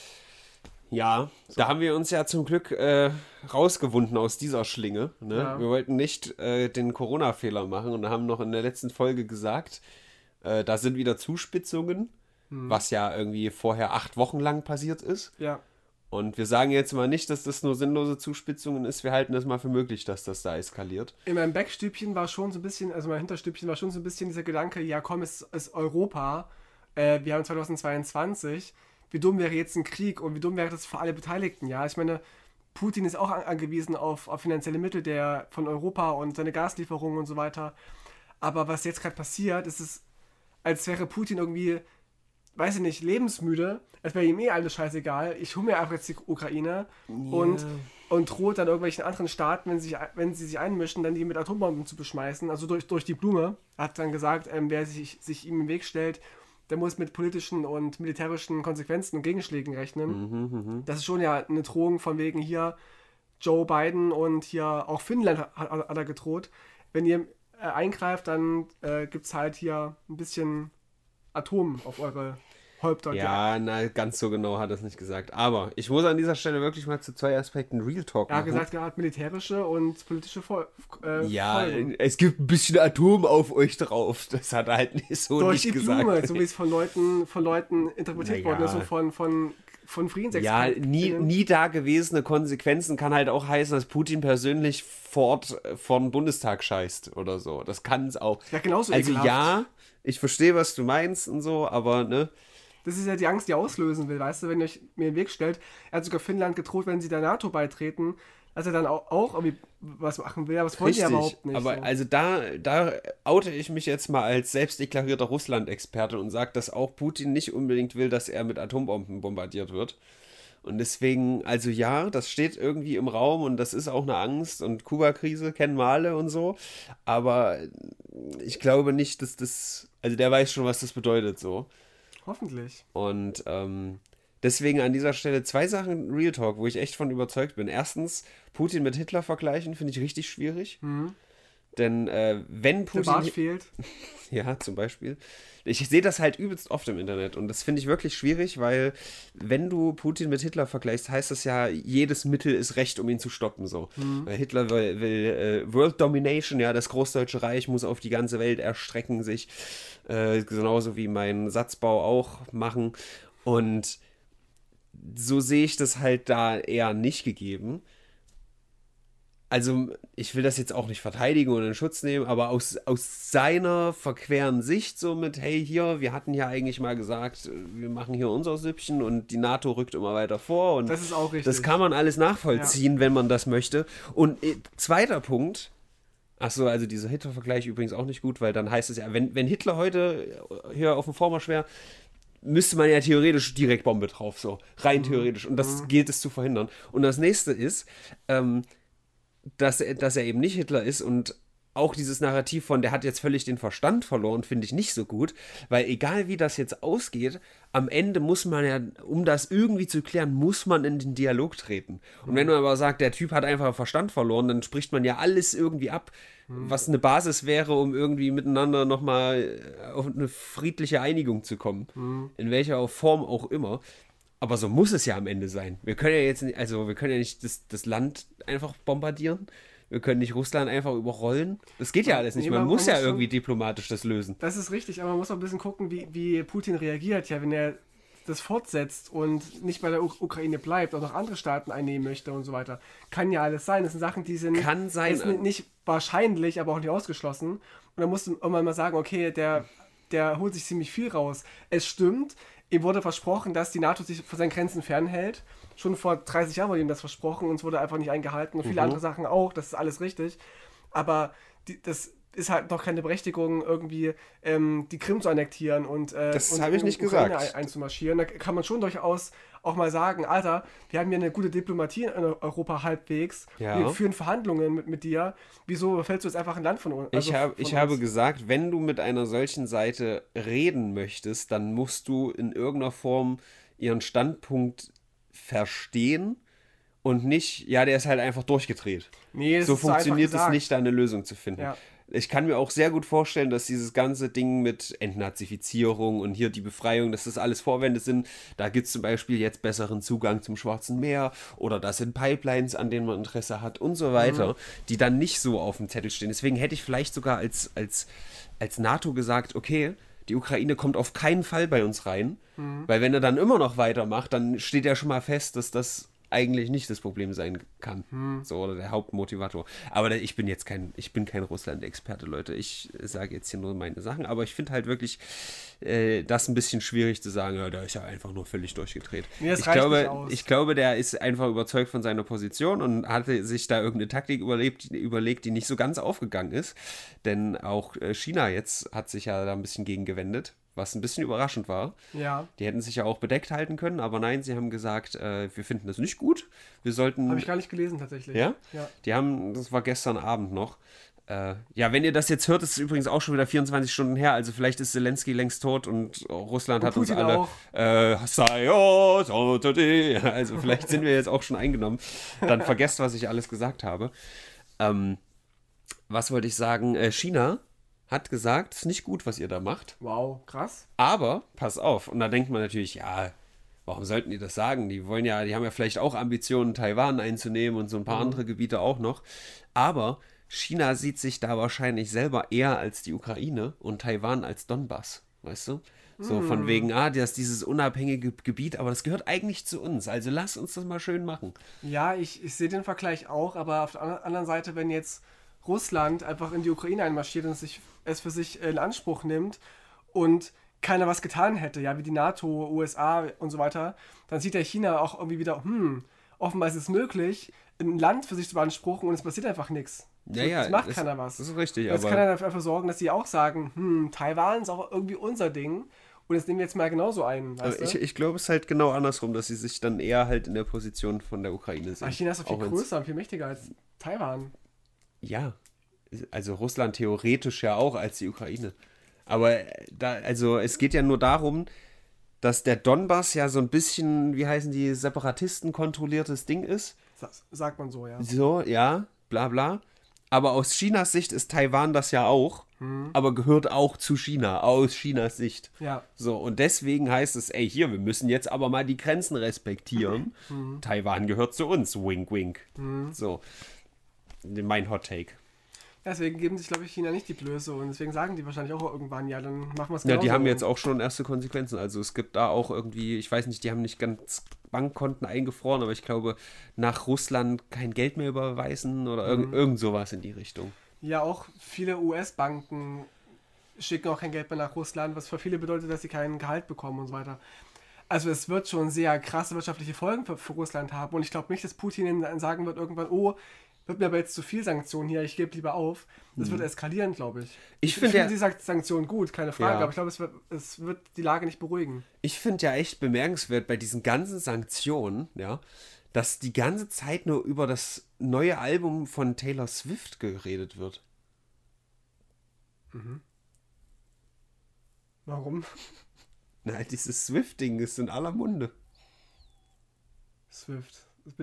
S2: Ja, so. Da haben wir uns ja zum Glück rausgewunden aus dieser Schlinge. Ne? Ja. Wir wollten nicht den Corona-Fehler machen und haben noch in der letzten Folge gesagt, da sind wieder Zuspitzungen, was ja irgendwie vorher 8 Wochen lang passiert ist.
S1: Ja.
S2: Und wir sagen jetzt mal nicht, dass das nur sinnlose Zuspitzungen ist. Wir halten das mal für möglich, dass das da eskaliert.
S1: In meinem Backstübchen war schon so ein bisschen, also mein Hinterstübchen war schon so ein bisschen dieser Gedanke, ja komm, es ist Europa, wir haben 2022, wie dumm wäre jetzt ein Krieg und wie dumm wäre das für alle Beteiligten, ja. Ich meine, Putin ist auch angewiesen auf finanzielle Mittel von Europa und seine Gaslieferungen und so weiter. Aber was jetzt gerade passiert, ist es, als wäre Putin irgendwie, weiß ich nicht, lebensmüde, als wäre ihm alles scheißegal. Ich hole mir einfach jetzt die Ukraine und droht dann irgendwelchen anderen Staaten, wenn sie sich einmischen, dann die mit Atombomben zu beschmeißen, also durch die Blume. Er hat dann gesagt, wer sich ihm im Weg stellt, der muss mit politischen und militärischen Konsequenzen und Gegenschlägen rechnen. Das ist schon ja eine Drohung von wegen hier Joe Biden und hier auch Finnland hat er gedroht. Wenn ihr eingreift, dann gibt es halt hier ein bisschen Atom auf eure Häupter.
S2: Ja, na, ganz so genau hat er es nicht gesagt. Aber ich muss an dieser Stelle wirklich mal zu 2 Aspekten Real Talk machen.
S1: Er hat gesagt, er hat militärische und politische
S2: Folgen. Es gibt ein bisschen Atom auf euch drauf. Das hat er halt nicht so
S1: durch
S2: nicht
S1: die
S2: gesagt.
S1: Blume, so wie es von Leuten interpretiert worden ist, so von Friedensexperten.
S2: Ja, nie dagewesene Konsequenzen kann halt auch heißen, dass Putin persönlich vor den Bundestag scheißt oder so. Das kann es auch.
S1: Ja, genauso
S2: also
S1: ekelhaft.
S2: Ja, ich verstehe, was du meinst und so, aber ne.
S1: Das ist ja die Angst, die er auslösen will, weißt du, wenn ihr euch mir in den Weg stellt. Er hat sogar Finnland gedroht, wenn sie der NATO beitreten, dass er dann auch irgendwie was machen will, aber das wollte er überhaupt nicht.
S2: Aber
S1: so.
S2: also da oute ich mich jetzt mal als selbstdeklarierter Russland-Experte und sage, dass auch Putin nicht unbedingt will, dass er mit Atombomben bombardiert wird. Und deswegen, also ja, das steht irgendwie im Raum und das ist auch eine Angst und Kuba-Krise kennen wir alle und so, aber ich glaube nicht, dass das, also der weiß schon, was das bedeutet so.
S1: Hoffentlich.
S2: Und deswegen an dieser Stelle 2 Sachen Real Talk, wo ich echt von überzeugt bin. Erstens, Putin mit Hitler vergleichen, finde ich richtig schwierig. Denn wenn
S1: Der Bart
S2: Putin...
S1: fehlt.
S2: Ja, zum Beispiel. Ich sehe das halt übelst oft im Internet und das finde ich wirklich schwierig, weil wenn du Putin mit Hitler vergleichst, heißt das ja, jedes Mittel ist recht, um ihn zu stoppen. So. Weil Hitler will World Domination, ja, das Großdeutsche Reich muss auf die ganze Welt erstrecken, sich genauso wie mein Satzbau auch machen. Und so sehe ich das halt da eher nicht gegeben. Also, ich will das jetzt auch nicht verteidigen oder in Schutz nehmen, aber aus seiner verqueren Sicht so mit, hey, hier, wir hatten ja eigentlich mal gesagt, wir machen hier unser Süppchen und die NATO rückt immer weiter vor und
S1: Das ist auch richtig.
S2: das kann man alles nachvollziehen, wenn man das möchte. Und zweiter Punkt, achso, also dieser Hitler-Vergleich übrigens auch nicht gut, weil dann heißt es ja, wenn Hitler heute hier auf dem Vormarsch wäre, müsste man ja theoretisch direkt Bombe drauf, so, rein theoretisch. Und das gilt es zu verhindern. Und das nächste ist, dass er eben nicht Hitler ist und auch dieses Narrativ von, der hat jetzt völlig den Verstand verloren, finde ich nicht so gut, weil egal wie das jetzt ausgeht, am Ende muss man ja, um das irgendwie zu klären, muss man in den Dialog treten. Und wenn man aber sagt, der Typ hat einfach Verstand verloren, dann spricht man ja alles irgendwie ab, was eine Basis wäre, um irgendwie miteinander nochmal auf eine friedliche Einigung zu kommen. In welcher Form auch immer. Aber so muss es ja am Ende sein. Wir können ja jetzt nicht, also wir können ja nicht das Land einfach bombardieren. Wir können nicht Russland einfach überrollen. Das geht ja alles nicht. Man muss ja irgendwie diplomatisch das lösen.
S1: Das ist richtig, aber man muss auch ein bisschen gucken, wie Putin reagiert. Ja, wenn er das fortsetzt und nicht bei der Ukraine bleibt, auch noch andere Staaten einnehmen möchte und so weiter. Kann ja alles sein. Das sind Sachen, die sind jetzt nicht wahrscheinlich, aber auch nicht ausgeschlossen. Und dann musst du irgendwann mal sagen, okay, der holt sich ziemlich viel raus. Es stimmt, ihm wurde versprochen, dass die NATO sich von seinen Grenzen fernhält. Schon vor 30 Jahren wurde ihm das versprochen und es wurde einfach nicht eingehalten. Und viele andere Sachen auch, das ist alles richtig. Aber das ist halt noch keine Berechtigung, irgendwie die Krim zu annektieren und
S2: das habe ich nicht
S1: Ukraine
S2: gesagt.
S1: Einzumarschieren. Da kann man schon durchaus auch mal sagen, Alter, wir haben hier eine gute Diplomatie in Europa halbwegs.
S2: Ja.
S1: Wir führen Verhandlungen mit dir. Wieso fällst du jetzt einfach ein Land von uns?
S2: Ich habe gesagt, wenn du mit einer solchen Seite reden möchtest, dann musst du in irgendeiner Form ihren Standpunkt verstehen und nicht, ja, der ist halt einfach durchgedreht.
S1: Nee, das
S2: so
S1: ist
S2: funktioniert
S1: so
S2: es nicht, da eine Lösung zu finden.
S1: Ja.
S2: Ich kann mir auch sehr gut vorstellen, dass dieses ganze Ding mit Entnazifizierung und hier die Befreiung, dass das alles Vorwände sind. Da gibt es zum Beispiel jetzt besseren Zugang zum Schwarzen Meer oder das sind Pipelines, an denen man Interesse hat und so weiter, die dann nicht so auf dem Zettel stehen. Deswegen hätte ich vielleicht sogar als NATO gesagt, okay, die Ukraine kommt auf keinen Fall bei uns rein, weil wenn er dann immer noch weitermacht, dann steht ja schon mal fest, dass das eigentlich nicht das Problem sein kann. So, oder der Hauptmotivator. Aber ich bin kein Russland-Experte, Leute. Ich sage jetzt hier nur meine Sachen, aber ich finde halt wirklich das ein bisschen schwierig zu sagen, ja, der ist ja einfach nur völlig durchgedreht.
S1: Nee, ich
S2: glaube, der ist einfach überzeugt von seiner Position und hatte sich da irgendeine Taktik überlegt, die nicht so ganz aufgegangen ist. Denn auch China jetzt hat sich ja da ein bisschen gegen gewendet, was ein bisschen überraschend war.
S1: Ja.
S2: Die hätten sich ja auch bedeckt halten können, aber nein, sie haben gesagt, wir finden das nicht gut. Wir sollten...
S1: Habe ich gar nicht gelesen, tatsächlich.
S2: Ja?
S1: Ja.
S2: Das war gestern Abend noch. Ja, wenn ihr das jetzt hört, ist es übrigens auch schon wieder 24 Stunden her, also vielleicht ist Zelensky längst tot und Russland hat uns alle... also vielleicht sind wir jetzt auch schon eingenommen. Dann vergesst, was ich alles gesagt habe. Was wollte ich sagen? China hat gesagt, es ist nicht gut, was ihr da macht.
S1: Wow, krass.
S2: Aber, pass auf, und da denkt man natürlich, ja, warum sollten die das sagen? Die haben ja vielleicht auch Ambitionen, Taiwan einzunehmen und so ein paar andere Gebiete auch noch. Aber China sieht sich da wahrscheinlich selber eher als die Ukraine und Taiwan als Donbass, weißt du? So von wegen, das ist dieses unabhängige Gebiet, aber das gehört eigentlich zu uns. Also lass uns das mal schön machen.
S1: Ja, ich sehe den Vergleich auch, aber auf der anderen Seite, wenn jetzt Russland einfach in die Ukraine einmarschiert und es für sich in Anspruch nimmt und keiner was getan hätte, ja, wie die NATO, USA und so weiter, dann sieht ja China auch irgendwie wieder, offenbar ist es möglich, ein Land für sich zu beanspruchen und es passiert einfach nichts.
S2: Ja,
S1: es macht keiner was.
S2: Das ist richtig.
S1: Jetzt kann er dafür sorgen, dass sie auch sagen, Taiwan ist auch irgendwie unser Ding und das nehmen wir jetzt mal genauso ein. Weißt du?
S2: Ich glaube, es ist halt genau andersrum, dass sie sich dann eher halt in der Position von der Ukraine sehen.
S1: Aber China ist doch viel größer und viel mächtiger als Taiwan.
S2: Ja, also Russland theoretisch ja auch als die Ukraine. Aber es geht ja nur darum, dass der Donbass ja so ein bisschen, wie heißen die, Separatisten kontrolliertes Ding ist.
S1: Sagt man so, ja.
S2: So, ja, bla bla. Aber aus Chinas Sicht ist Taiwan das ja auch, aber gehört auch zu China, aus Chinas Sicht.
S1: Ja.
S2: So, und deswegen heißt es, ey, hier, wir müssen jetzt aber mal die Grenzen respektieren. Taiwan gehört zu uns, wink, wink. So, mein Hot Take.
S1: Deswegen geben sich, glaube ich, China nicht die Blöße und deswegen sagen die wahrscheinlich auch irgendwann, ja, dann machen wir es
S2: Ja,
S1: genauso.
S2: die haben jetzt auch schon erste Konsequenzen. Also es gibt da auch irgendwie, ich weiß nicht, die haben nicht ganz Bankkonten eingefroren, aber ich glaube, nach Russland kein Geld mehr überweisen oder irgend sowas in die Richtung.
S1: Ja, auch viele US-Banken schicken auch kein Geld mehr nach Russland, was für viele bedeutet, dass sie kein Gehalt bekommen und so weiter. Also es wird schon sehr krasse wirtschaftliche Folgen für Russland haben und ich glaube nicht, dass Putin dann sagen wird irgendwann, oh, wird mir aber jetzt zu viel Sanktionen hier, ich gebe lieber auf. Das wird eskalieren, glaube ich.
S2: Ich finde
S1: die Sanktionen gut, keine Frage,
S2: Ja.
S1: aber ich glaube, es wird die Lage nicht beruhigen.
S2: Ich finde ja echt bemerkenswert bei diesen ganzen Sanktionen, ja, dass die ganze Zeit nur über das neue Album von Taylor Swift geredet wird.
S1: Warum?
S2: Na, dieses Swift-Ding ist in aller Munde.
S1: Swift.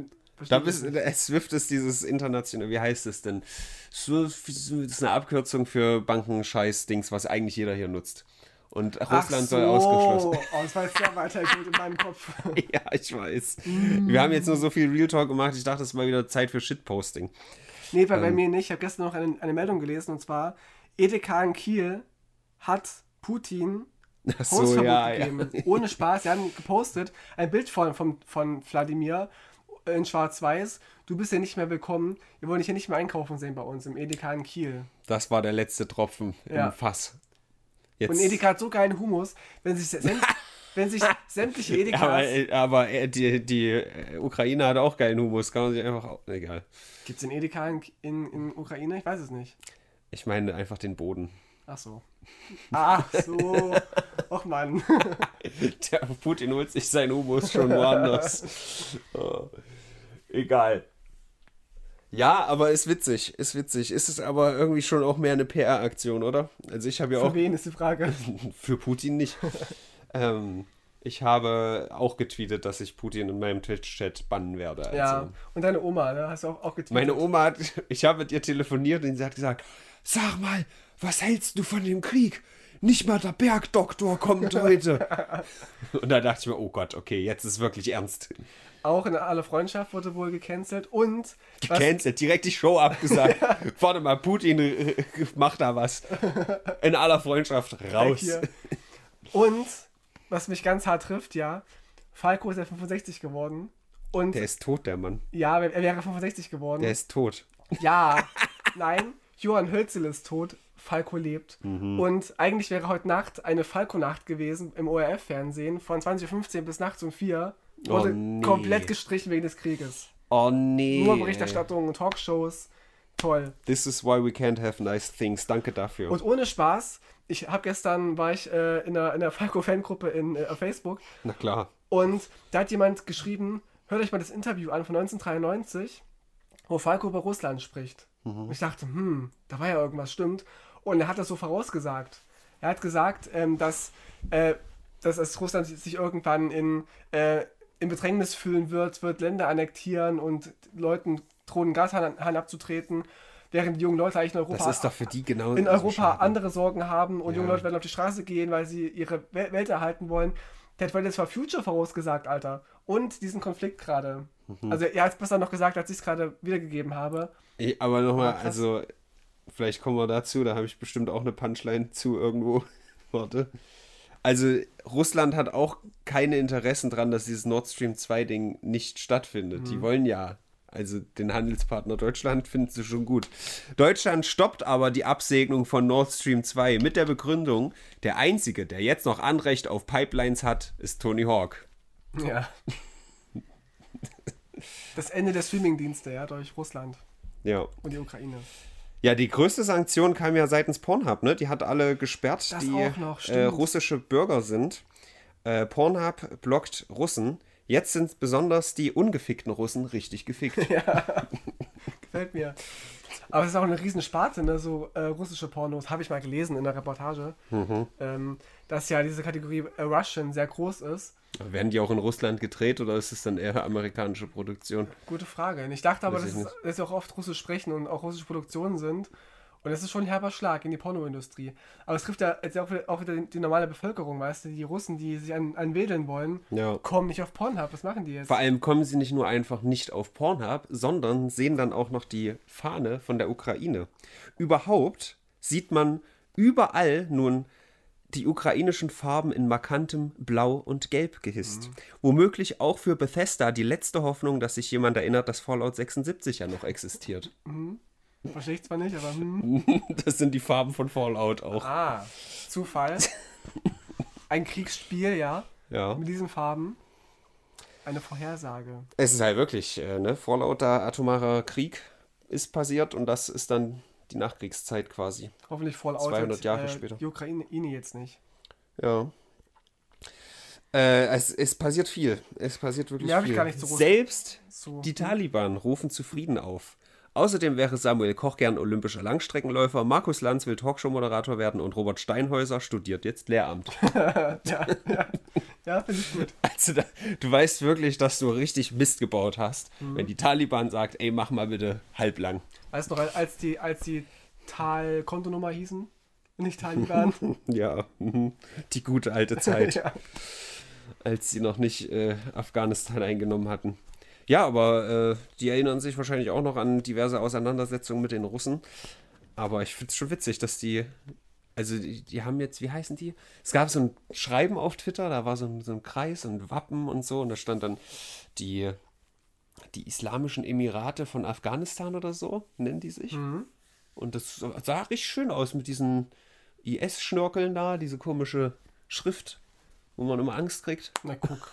S2: Swift ist dieses internationale, wie heißt es denn? Swift ist eine Abkürzung für Bankenscheiß-Dings, was eigentlich jeder hier nutzt. Und Russland soll ausgeschlossen.
S1: Oh, das war jetzt sehr weitergeht in meinem Kopf.
S2: Ja, ich weiß. Wir haben jetzt nur so viel Real Talk gemacht, ich dachte, es ist mal wieder Zeit für Shitposting.
S1: Nee, bei mir nicht. Ich habe gestern noch eine Meldung gelesen und zwar Edeka in Kiel hat Putin
S2: Ach so,
S1: Postverbot
S2: ja.
S1: gegeben. Ohne Spaß. Sie haben gepostet ein Bild von Wladimir in Schwarz-Weiß. Du bist ja nicht mehr willkommen. Wir wollen dich hier nicht mehr einkaufen sehen bei uns im Edeka in Kiel.
S2: Das war der letzte Tropfen
S1: Ja.
S2: im Fass. Jetzt.
S1: Und Edeka hat so geilen Humus, wenn sich sämtliche Edekas...
S2: Aber die Ukraine hat auch geilen Humus, kann man sich einfach... Egal.
S1: Gibt es den Edeka in Ukraine? Ich weiß es nicht.
S2: Ich meine einfach den Boden.
S1: Ach so. Ach so. Och Mann.
S2: Der Putin holt sich seinen Humus schon woanders. Oh. Egal. Ja, aber ist witzig, ist witzig. Ist es aber irgendwie schon auch mehr eine PR-Aktion, oder? Also ich habe ja auch...
S1: Für wen ist die Frage?
S2: Für Putin nicht. Ich habe auch getweetet, dass ich Putin in meinem Twitch-Chat bannen werde. Also.
S1: Ja, und deine Oma, ne? Hast du auch getweetet?
S2: Meine Oma hat, ich habe mit ihr telefoniert und sie hat gesagt, sag mal, was hältst du von dem Krieg? Nicht mal der Bergdoktor kommt heute. Und da dachte ich mir, oh Gott, okay, jetzt ist wirklich ernst.
S1: Auch in aller Freundschaft wurde wohl gecancelt und...
S2: Gecancelt, direkt die Show abgesagt. Warte mal, Putin macht da was. In aller Freundschaft raus.
S1: Hier. Und, was mich ganz hart trifft, ja, Falco ist ja 65 geworden. Und
S2: Der ist tot, der Mann.
S1: ja, er wäre 65 geworden.
S2: Der ist tot.
S1: Ja, nein, Johann Hölzel ist tot, Falco lebt. Und eigentlich wäre heute Nacht eine Falco-Nacht gewesen im ORF-Fernsehen von 20.15 Uhr bis nachts um 4. Wurde
S2: nee.
S1: komplett gestrichen wegen des Krieges.
S2: Oh nee.
S1: Nur Berichterstattungen, Talkshows. Toll.
S2: This is why we can't have nice things. Danke dafür.
S1: Und ohne Spaß, war ich in einer Falco-Fangruppe auf Facebook
S2: Na klar.
S1: und da hat jemand geschrieben, hört euch mal das Interview an von 1993, wo Falco über Russland spricht. Und ich dachte, da war ja irgendwas, stimmt. Und er hat das so vorausgesagt. Er hat gesagt, dass es Russland sich irgendwann in Bedrängnis fühlen wird Länder annektieren und Leuten drohen Gashahn abzutreten, während die jungen Leute eigentlich
S2: Das ist doch für die genau
S1: in
S2: so
S1: Europa
S2: schade.
S1: andere Sorgen haben und
S2: Ja.
S1: junge Leute werden auf die Straße gehen, weil sie ihre Welt erhalten wollen. Der hat Fridays for Future vorausgesagt, Alter. Und diesen Konflikt gerade. Also er hat es besser noch gesagt, als ich es gerade wiedergegeben habe.
S2: Aber nochmal,
S1: Krass.
S2: also, vielleicht kommen wir dazu, da habe ich bestimmt auch eine Punchline zu irgendwo. Warte. Also, Russland hat auch keine Interessen dran, dass dieses Nord Stream 2 Ding nicht stattfindet. Die wollen ja, also den Handelspartner Deutschland finden sie schon gut. Deutschland stoppt aber die Absegnung von Nord Stream 2 mit der Begründung, der Einzige, der jetzt noch Anrecht auf Pipelines hat, ist Tony Hawk.
S1: Ja. Das Ende der Streamingdienste, ja, durch Russland
S2: Ja.
S1: und die Ukraine.
S2: Ja, die größte Sanktion kam ja seitens Pornhub, ne? Die hat alle gesperrt,
S1: Das
S2: die
S1: auch noch, stimmt.
S2: russische Bürger sind. Pornhub blockt Russen. Jetzt sind besonders die ungefickten Russen richtig gefickt.
S1: Gefällt mir. Aber es ist auch eine riesen Sparte, ne? So russische Pornos, habe ich mal gelesen in der Reportage, dass ja diese Kategorie Russian sehr groß ist.
S2: Werden die auch in Russland gedreht oder ist es dann eher amerikanische Produktion?
S1: Gute Frage. Ich dachte aber,
S2: Weiß ich nicht.
S1: dass sie auch oft Russisch sprechen und auch russische Produktionen sind. Und das ist schon ein herber Schlag in die Pornoindustrie. Aber es trifft ja jetzt auch wieder die normale Bevölkerung, weißt du? Die Russen, die sich anwedeln wollen,
S2: Ja.
S1: kommen nicht auf Pornhub. Was machen die jetzt?
S2: Vor allem kommen sie nicht nur einfach nicht auf Pornhub, sondern sehen dann auch noch die Fahne von der Ukraine. Überhaupt sieht man überall nun die ukrainischen Farben in markantem Blau und Gelb gehisst. Womöglich auch für Bethesda die letzte Hoffnung, dass sich jemand erinnert, dass Fallout 76 ja noch existiert.
S1: Verstehe ich zwar nicht, aber
S2: Das sind die Farben von Fallout auch.
S1: Ah, Zufall. Ein Kriegsspiel, ja.
S2: Ja.
S1: Mit diesen Farben. Eine Vorhersage.
S2: Es ist halt wirklich, ne? Fallout, da atomarer Krieg ist passiert und das ist dann die Nachkriegszeit quasi.
S1: Hoffentlich Fallout
S2: 200 Jahre später.
S1: Die Ukraine jetzt nicht.
S2: Ja. Es passiert viel. Es passiert wirklich
S1: Mehr habe ich
S2: viel.
S1: gar nicht so groß-
S2: Selbst
S1: So.
S2: die Taliban rufen zu Frieden auf. Außerdem wäre Samuel Koch gern olympischer Langstreckenläufer, Markus Lanz will Talkshow-Moderator werden und Robert Steinhäuser studiert jetzt Lehramt.
S1: Ja, finde ich gut.
S2: Also du weißt wirklich, dass du richtig Mist gebaut hast, wenn die Taliban sagt, ey, mach mal bitte halblang.
S1: Weißt du noch, als die Tal-Kontonummer hießen? Nicht Taliban?
S2: Ja, die gute alte Zeit,
S1: Ja.
S2: als sie noch nicht Afghanistan eingenommen hatten. Ja, aber die erinnern sich wahrscheinlich auch noch an diverse Auseinandersetzungen mit den Russen. Aber ich finde es schon witzig, dass also die haben jetzt, wie heißen die? Es gab so ein Schreiben auf Twitter, da war so ein Kreis und Wappen und so. Und da stand dann die Islamischen Emirate von Afghanistan oder so, nennen die sich. Und das sah richtig schön aus mit diesen IS-Schnörkeln da, diese komische Schrift, wo man immer Angst kriegt.
S1: Na guck.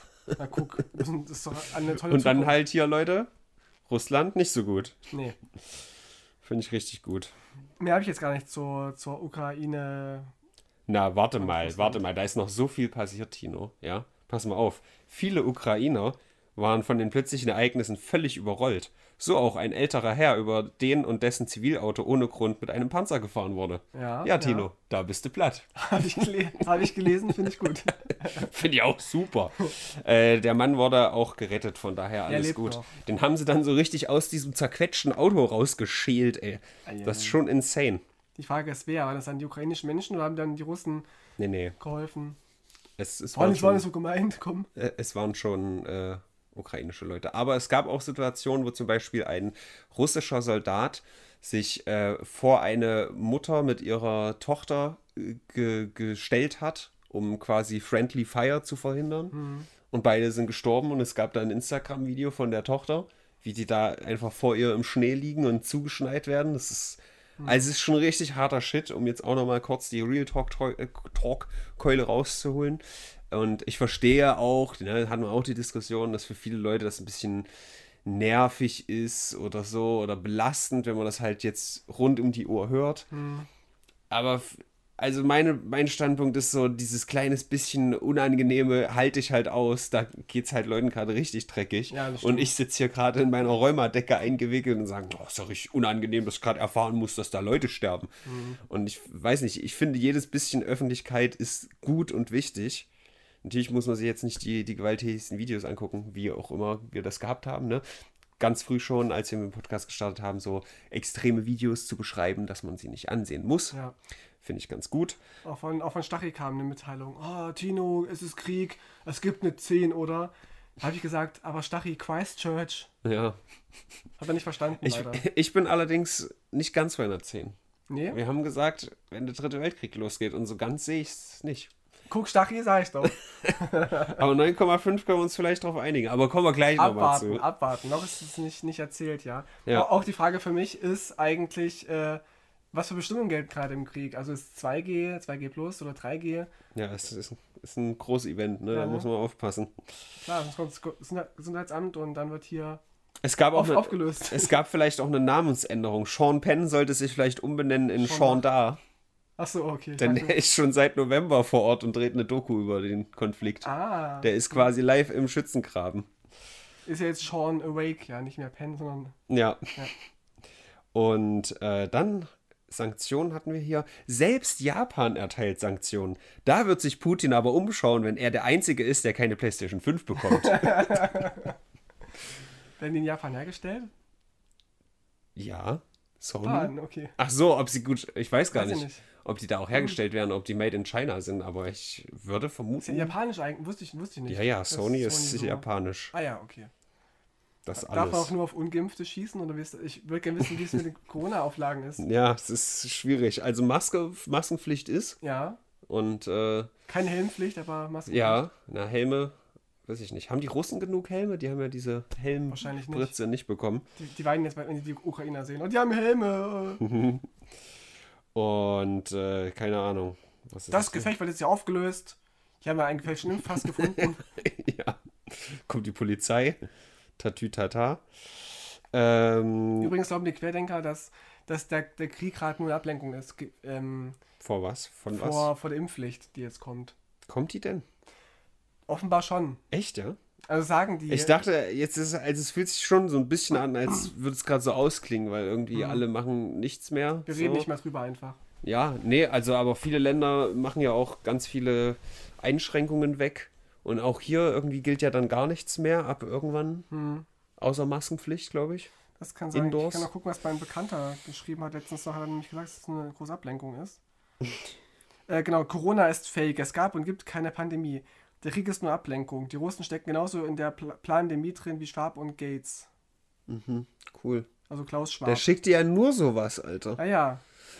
S1: Das ist doch eine tolle
S2: Und dann
S1: Zukunft.
S2: halt hier, Leute, Russland nicht so gut.
S1: Nee.
S2: Finde ich richtig gut.
S1: Mehr habe ich jetzt gar nicht zur Ukraine.
S2: Na, warte mal, da ist noch so viel passiert, Tino. Ja, pass mal auf. Viele Ukrainer waren von den plötzlichen Ereignissen völlig überrollt. So auch ein älterer Herr, über den und dessen Zivilauto ohne Grund mit einem Panzer gefahren wurde.
S1: Ja,
S2: Tino, da bist du platt.
S1: Habe ich gelesen, finde ich gut.
S2: Finde ich auch super. Der Mann wurde auch gerettet, von daher alles
S1: lebt
S2: gut.
S1: noch.
S2: Den haben sie dann so richtig aus diesem zerquetschten Auto rausgeschält, ey. Das ist schon insane.
S1: Die Frage ist, wer? Waren das dann die ukrainischen Menschen oder haben dann die Russen
S2: Nee.
S1: geholfen?
S2: Es
S1: War
S2: waren
S1: nicht
S2: schon,
S1: so gemeint, komm.
S2: es waren schon ukrainische Leute. Aber es gab auch Situationen, wo zum Beispiel ein russischer Soldat sich vor eine Mutter mit ihrer Tochter gestellt hat, um quasi Friendly Fire zu verhindern. Und beide sind gestorben und es gab da ein Instagram-Video von der Tochter, wie die da einfach vor ihr im Schnee liegen und zugeschneit werden. Also es ist schon richtig harter Shit, um jetzt auch nochmal kurz die Real Talk-Keule rauszuholen. Und ich verstehe auch, ne, hatten wir auch die Diskussion, dass für viele Leute das ein bisschen nervig ist oder so oder belastend, wenn man das halt jetzt rund um die Uhr hört. Aber also mein Standpunkt ist so, dieses kleines bisschen Unangenehme halte ich halt aus. Da geht es halt Leuten gerade richtig dreckig.
S1: Ja, das stimmt.
S2: Und ich sitze hier gerade in meiner Rheumadecke eingewickelt und sage, oh, ist doch richtig unangenehm, dass ich gerade erfahren muss, dass da Leute sterben. Und ich weiß nicht, ich finde, jedes bisschen Öffentlichkeit ist gut und wichtig. Natürlich muss man sich jetzt nicht die gewalttätigsten Videos angucken, wie auch immer wir das gehabt haben, ne? Ganz früh schon, als wir mit dem Podcast gestartet haben, so extreme Videos zu beschreiben, dass man sie nicht ansehen muss.
S1: Ja.
S2: Finde ich ganz gut.
S1: Auch von Stachy kam eine Mitteilung. Oh, Tino, es ist Krieg, es gibt eine 10, oder? Da habe ich gesagt, aber Stachy, Christchurch.
S2: Ja.
S1: Hat er nicht verstanden, leider.
S2: Ich bin allerdings nicht ganz bei einer 10.
S1: Nee?
S2: Wir haben gesagt, wenn der Dritte Weltkrieg losgeht und so ganz sehe ich es nicht.
S1: Guck, Stachy, sag ich doch.
S2: Aber 9,5 können wir uns vielleicht darauf einigen. Aber kommen wir gleich nochmal zu.
S1: Abwarten. Noch ist es nicht erzählt, ja.
S2: Ja.
S1: Auch die Frage für mich ist eigentlich, was für Bestimmungen gelten gerade im Krieg? Also ist 2G, 2G Plus oder 3G?
S2: Ja, es ist ein großes Event, ne?
S1: Ja,
S2: Da
S1: ne?
S2: muss man aufpassen.
S1: Klar, sonst kommt das Gesundheitsamt und dann wird hier
S2: Es gab auch
S1: aufgelöst.
S2: Es gab vielleicht auch eine Namensänderung. Sean Penn sollte sich vielleicht umbenennen in
S1: Sean
S2: Sean Da.
S1: Achso, okay. ich
S2: Denn
S1: dachte-
S2: der ist schon seit November vor Ort und dreht eine Doku über den Konflikt.
S1: Ah,
S2: Der ist quasi live im Schützengraben.
S1: ist ja jetzt Sean Awake, ja, nicht mehr Penn, sondern
S2: Ja.
S1: Ja.
S2: Und dann Sanktionen hatten wir hier. Selbst Japan erteilt Sanktionen. Da wird sich Putin aber umschauen, wenn er der Einzige ist, der keine PlayStation 5 bekommt.
S1: Werden die in Japan hergestellt?
S2: Ja, Sony.
S1: Okay.
S2: Ach so, ob sie gut, ich weiß gar
S1: Weiß ich
S2: nicht,
S1: nicht.
S2: ob die da auch hergestellt werden, ob die made in China sind, aber ich würde
S1: Ist ja
S2: vermuten.
S1: japanisch eigentlich, wusste ich nicht.
S2: Ja,
S1: dass
S2: Sony ist
S1: so-
S2: japanisch.
S1: Ah ja, okay.
S2: Das
S1: Darf man auch
S2: alles.
S1: nur auf Ungeimpfte schießen? Oder ich würde gerne wissen, wie es mit den Corona-Auflagen ist.
S2: Ja, es ist schwierig. Also Maskenpflicht ist
S1: Ja,
S2: und
S1: keine Helmpflicht, aber Masken.
S2: ja, na Helme, weiß ich nicht. Haben die Russen genug Helme? Die haben ja diese
S1: Wahrscheinlich nicht.
S2: Helmbritze nicht bekommen.
S1: Die weinen jetzt, wenn die Ukrainer sehen. Und die haben Helme.
S2: Und keine Ahnung. Was ist
S1: Das Gefecht wird jetzt ja aufgelöst. Hier haben wir einen gefälschten Impfpass gefunden.
S2: Ja, kommt die Polizei. Tatütata.
S1: Übrigens glauben die Querdenker, dass der Krieg gerade nur eine Ablenkung ist
S2: Vor was? Von was?
S1: vor der Impfpflicht, die jetzt kommt.
S2: Kommt die denn?
S1: Offenbar schon.
S2: Echt, ja?
S1: Also sagen die.
S2: Ich dachte, jetzt ist also es fühlt sich schon so ein bisschen an, als würde es gerade so ausklingen, weil irgendwie alle machen nichts mehr.
S1: Wir
S2: so.
S1: reden nicht mehr drüber einfach.
S2: Ja, nee, also aber viele Länder machen ja auch ganz viele Einschränkungen weg. Und auch hier irgendwie gilt ja dann gar nichts mehr ab irgendwann. Außer Maskenpflicht, glaube ich.
S1: Das kann sein.
S2: Indoors.
S1: Ich kann noch gucken, was mein Bekannter geschrieben hat. Letztens noch hat er nämlich gesagt, dass es eine große Ablenkung ist. Genau, Corona ist fake. Es gab und gibt keine Pandemie. Der Krieg ist nur Ablenkung. Die Russen stecken genauso in der Pandemie drin wie Schwab und Gates.
S2: Cool.
S1: Also Klaus Schwab.
S2: Der schickt dir ja nur sowas, Alter.
S1: Ah ja.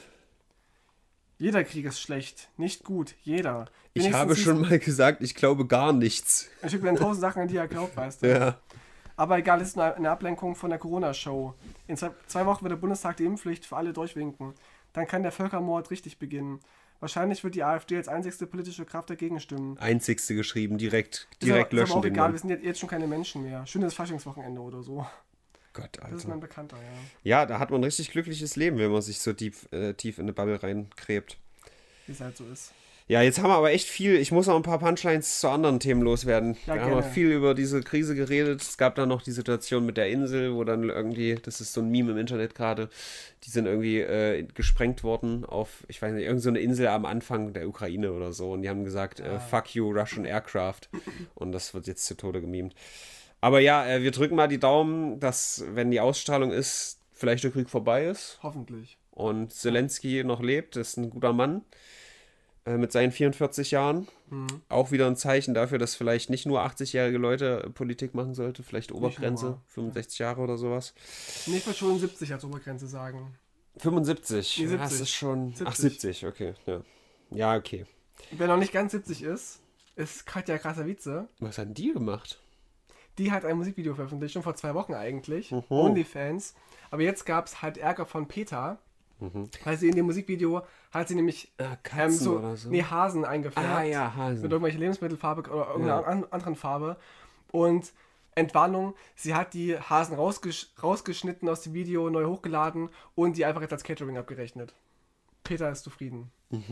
S1: Jeder Krieg ist schlecht. Nicht gut. Jeder.
S2: Ich habe schon mal gesagt, ich glaube gar nichts.
S1: Er schickt mir dann 1000 Sachen, an die er glaubt, weißt du.
S2: Ja.
S1: Aber egal, es ist nur eine Ablenkung von der Corona-Show. In 2 Wochen wird der Bundestag die Impfpflicht für alle durchwinken. Dann kann der Völkermord richtig beginnen. Wahrscheinlich wird die AfD als einzigste politische Kraft dagegen stimmen.
S2: Einzigste geschrieben, direkt
S1: Ist aber
S2: löschen
S1: auch
S2: den
S1: egal,
S2: Mann.
S1: wir sind jetzt schon keine Menschen mehr. Schönes Faschingswochenende oder so.
S2: Gott,
S1: Das ist
S2: Alter.
S1: mein Bekannter, ja.
S2: Ja, da hat man ein richtig glückliches Leben, wenn man sich so tief in eine Bubble reinkrebt.
S1: Wie es halt so ist.
S2: Ja, jetzt haben wir aber echt viel. Ich muss noch ein paar Punchlines zu anderen Themen loswerden.
S1: Ja,
S2: Wir haben
S1: gerne.
S2: ja viel über diese Krise geredet. Es gab dann noch die Situation mit der Insel, wo dann irgendwie, das ist so ein Meme im Internet gerade, die sind irgendwie gesprengt worden auf, ich weiß nicht, irgend so eine Insel am Anfang der Ukraine oder so. Und die haben gesagt, fuck you, Russian Aircraft. Und das wird jetzt zu Tode gemimt. Aber ja, wir drücken mal die Daumen, dass, wenn die Ausstrahlung ist, vielleicht der Krieg vorbei ist.
S1: Hoffentlich.
S2: Und Zelensky noch lebt, ist ein guter Mann mit seinen 44 Jahren. Auch wieder ein Zeichen dafür, dass vielleicht nicht nur 80-jährige Leute Politik machen sollte, vielleicht Obergrenze,
S1: nur.
S2: 65 Jahre oder sowas.
S1: Nee, ich würde schon 70 als Obergrenze sagen.
S2: 75,
S1: Nee, 70.
S2: das ist schon...
S1: 70.
S2: Ach, 70, okay. Ja, okay.
S1: Wer noch nicht ganz 70 ist Katja Krasavice.
S2: Was hat die gemacht?
S1: Die hat ein Musikvideo veröffentlicht, schon vor 2 Wochen eigentlich. OnlyFans. Aber jetzt gab es halt Ärger von Peter. Weil sie in dem Musikvideo hat sie nämlich
S2: Katzen oder so?
S1: Nee, Hasen eingefärbt.
S2: Ah ja, Hasen.
S1: Mit irgendwelcher Lebensmittelfarbe oder irgendeiner anderen Farbe. Und Entwarnung, sie hat die Hasen rausgeschnitten aus dem Video, neu hochgeladen und die einfach jetzt als Catering abgerechnet. Peter ist zufrieden.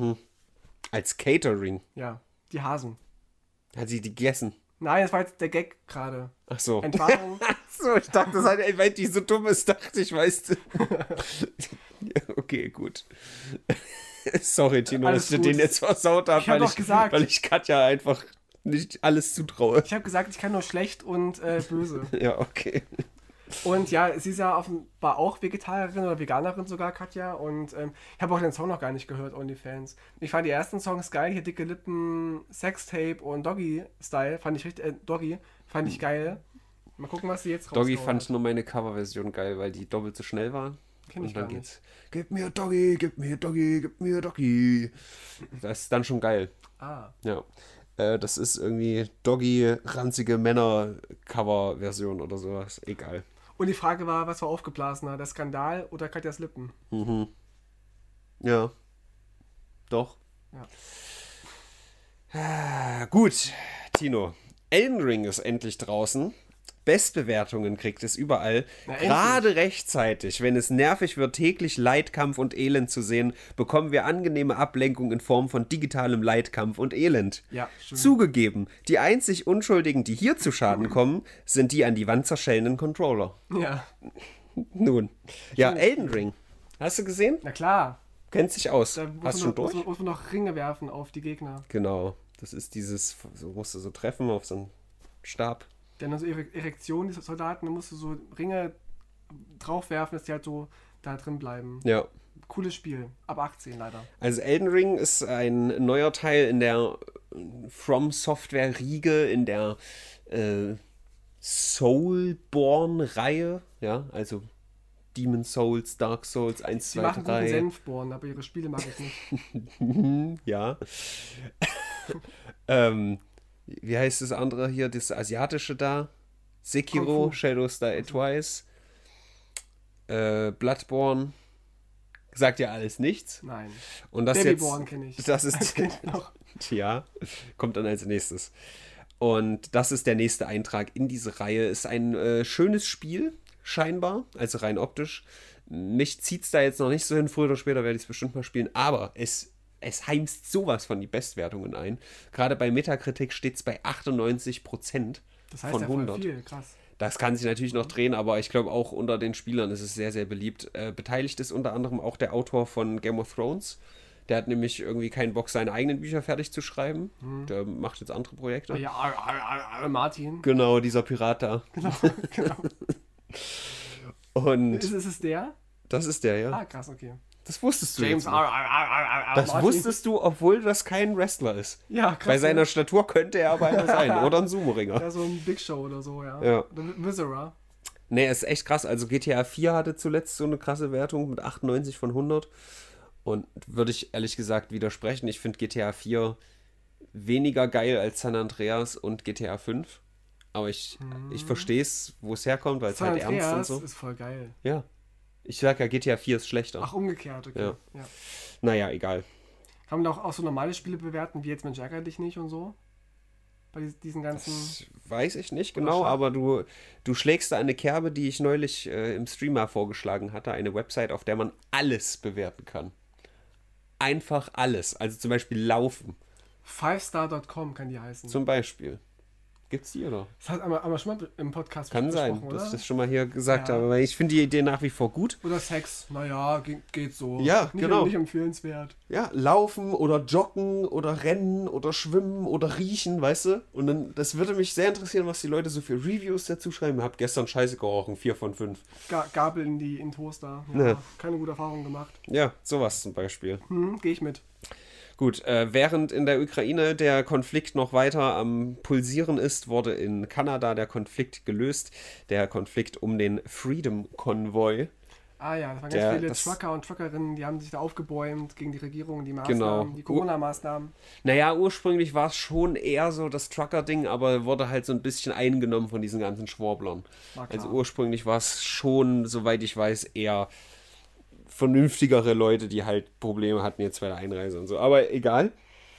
S2: Als Catering.
S1: Ja, die Hasen.
S2: Hat sie die gegessen?
S1: Nein, das war jetzt der Gag gerade.
S2: Ach so.
S1: Entwarnung.
S2: So, ich dachte, das hat, weil die so dumm ist, dachte ich, weißt du. Ja, okay, gut. Sorry, Tino,
S1: Alles
S2: dass ich
S1: gut.
S2: den jetzt versaut habe,
S1: Ich hab doch gesagt.
S2: weil ich Katja einfach nicht alles zutraue.
S1: Ich habe gesagt, ich kann nur schlecht und böse.
S2: Ja, okay.
S1: Und ja, sie ist ja offenbar auch Vegetarierin oder Veganerin sogar, Katja. Und ich habe auch den Song noch gar nicht gehört, OnlyFans. Ich fand die ersten Songs geil, hier Dicke Lippen, Sextape und Doggy-Style. Fand ich richtig, Doggy, fand ich geil. Mal gucken, was sie jetzt
S2: Doggy
S1: rausgehauen
S2: fand
S1: hat.
S2: nur meine Coverversion geil, weil die doppelt so schnell war.
S1: Kenn ich
S2: Und dann
S1: gar
S2: geht's. Gib mir Doggy, gib mir Doggy, gib mir Doggy. Das ist dann schon geil.
S1: Ah,
S2: Ja. Das ist irgendwie Doggy, ranzige Männer-Cover-Version oder sowas. Egal.
S1: und die Frage war, was war aufgeblasener, der Skandal oder Katjas Lippen?
S2: Ja. Doch.
S1: Ja.
S2: Gut, Tino. Elden Ring ist endlich draußen. Bestbewertungen kriegt es überall.
S1: Na, endlich.
S2: Gerade rechtzeitig, wenn es nervig wird, täglich Leidkampf und Elend zu sehen, bekommen wir angenehme Ablenkung in Form von digitalem Leidkampf und Elend.
S1: Ja, stimmt.
S2: Zugegeben, die einzig Unschuldigen, die hier zu Schaden kommen, sind die an die Wand zerschellenden Controller.
S1: Ja,
S2: Nun. Ja, Elden Ring. Hast du gesehen?
S1: na klar.
S2: Kennst dich aus.
S1: Da
S2: Hast du schon durch?
S1: muss man noch Ringe werfen auf die Gegner.
S2: Genau. Das ist dieses, so musst du so treffen auf so einen Stab.
S1: Die haben dann so Erektion, die Soldaten, da musst du so Ringe draufwerfen, dass die halt so da drin bleiben.
S2: Ja.
S1: Cooles Spiel. Ab 18 leider.
S2: Also Elden Ring ist ein neuer Teil in der From Software Riege, in der Soulborn-Reihe. Ja, also Demon Souls, Dark Souls 1,
S1: Die
S2: 2,
S1: machen guten
S2: 3.
S1: Senfborn, aber ihre Spiele mag ich nicht.
S2: Ja. Wie heißt das andere hier, das asiatische da? Sekiro,
S1: Kung Fu.
S2: Shadows Die Twice, Bloodborne. Sagt ja alles nichts.
S1: Nein.
S2: Und das
S1: Babyborn
S2: jetzt,
S1: kenne ich.
S2: das ist,
S1: Kenn ich noch.
S2: ja, kommt dann als nächstes. Und das ist der nächste Eintrag in diese Reihe. Ist ein schönes Spiel, scheinbar, also rein optisch. Mich zieht es da jetzt noch nicht so hin, früher oder später werde ich es bestimmt mal spielen, aber es heimst sowas von die Bestwertungen ein. Gerade bei Metacritic steht es bei 98%
S1: Das heißt
S2: von
S1: ja voll
S2: 100.
S1: viel, krass.
S2: Das kann sich natürlich noch drehen, aber ich glaube auch unter den Spielern ist es sehr, sehr beliebt. Beteiligt ist unter anderem auch der Autor von Game of Thrones. Der hat nämlich irgendwie keinen Bock, seine eigenen Bücher fertig zu schreiben. Der macht jetzt andere Projekte.
S1: Ja, Martin.
S2: Genau, dieser Pirat da.
S1: Genau.
S2: Und
S1: Ist es der?
S2: das ist der, ja.
S1: Ah, krass, okay.
S2: Das wusstest du
S1: James
S2: jetzt nicht. Das
S1: Martin.
S2: wusstest du, obwohl das kein Wrestler ist.
S1: Ja, krass.
S2: Bei seiner Statur könnte er aber einer sein. Oder ein Sumo-Ringer.
S1: Ja, so ein Big Show oder so, ja.
S2: Ja.
S1: Oder Viscera.
S2: Nee, ist echt krass. Also GTA 4 hatte zuletzt so eine krasse Wertung mit 98 von 100. Und würde ich ehrlich gesagt widersprechen. Ich finde GTA 4 weniger geil als San Andreas und GTA 5. Aber ich verstehe es, wo es herkommt, weil es
S1: San
S2: halt ernst und
S1: Andreas
S2: so.
S1: ist voll geil.
S2: Ja. Ich sag ja, GTA 4 ist schlechter.
S1: Ach, umgekehrt, okay.
S2: Ja.
S1: Ja.
S2: Naja, egal.
S1: Kann man auch so normale Spiele bewerten, wie jetzt Mensch ärgere dich nicht und so? Bei diesen ganzen...
S2: Das weiß ich nicht
S1: Oder
S2: genau,
S1: Schach.
S2: aber du schlägst da eine Kerbe, die ich neulich im Stream mal vorgeschlagen hatte. Eine Website, auf der man alles bewerten kann. Einfach alles. Also zum Beispiel Laufen.
S1: 5star.com kann die heißen.
S2: Zum Beispiel. Gibt's die, oder?
S1: Das hat einmal schon mal im Podcast
S2: Kann sein,
S1: besprochen,
S2: dass
S1: oder?
S2: ich das schon mal hier gesagt
S1: Ja.
S2: habe. Aber ich finde die Idee nach wie vor gut.
S1: Oder Sex. Naja, geht so.
S2: Ja,
S1: nicht,
S2: genau.
S1: Nicht empfehlenswert.
S2: Ja, laufen oder joggen oder rennen oder schwimmen oder riechen, weißt du? Und dann, das würde mich sehr interessieren, was die Leute so für Reviews dazu schreiben. Hab gestern Scheiße gerochen, 4 von 5.
S1: Gabel in den Toaster. Ja,
S2: Ja.
S1: Keine gute Erfahrung gemacht.
S2: Ja, sowas zum Beispiel.
S1: Gehe ich mit.
S2: Gut, während in der Ukraine der Konflikt noch weiter am Pulsieren ist, wurde in Kanada der Konflikt gelöst. Der Konflikt um den Freedom Convoy.
S1: Ah ja, das waren
S2: Der-
S1: ganz viele
S2: das-
S1: Trucker und Truckerinnen, die haben sich da aufgebäumt gegen die Regierung, die
S2: Genau.
S1: Maßnahmen, die Corona-Maßnahmen.
S2: Naja, ursprünglich war es schon eher so das Trucker-Ding, aber wurde halt so ein bisschen eingenommen von diesen ganzen Schworblern.
S1: War klar.
S2: Also ursprünglich war es schon, soweit ich weiß, eher vernünftigere Leute, die halt Probleme hatten jetzt bei der Einreise und so. Aber egal.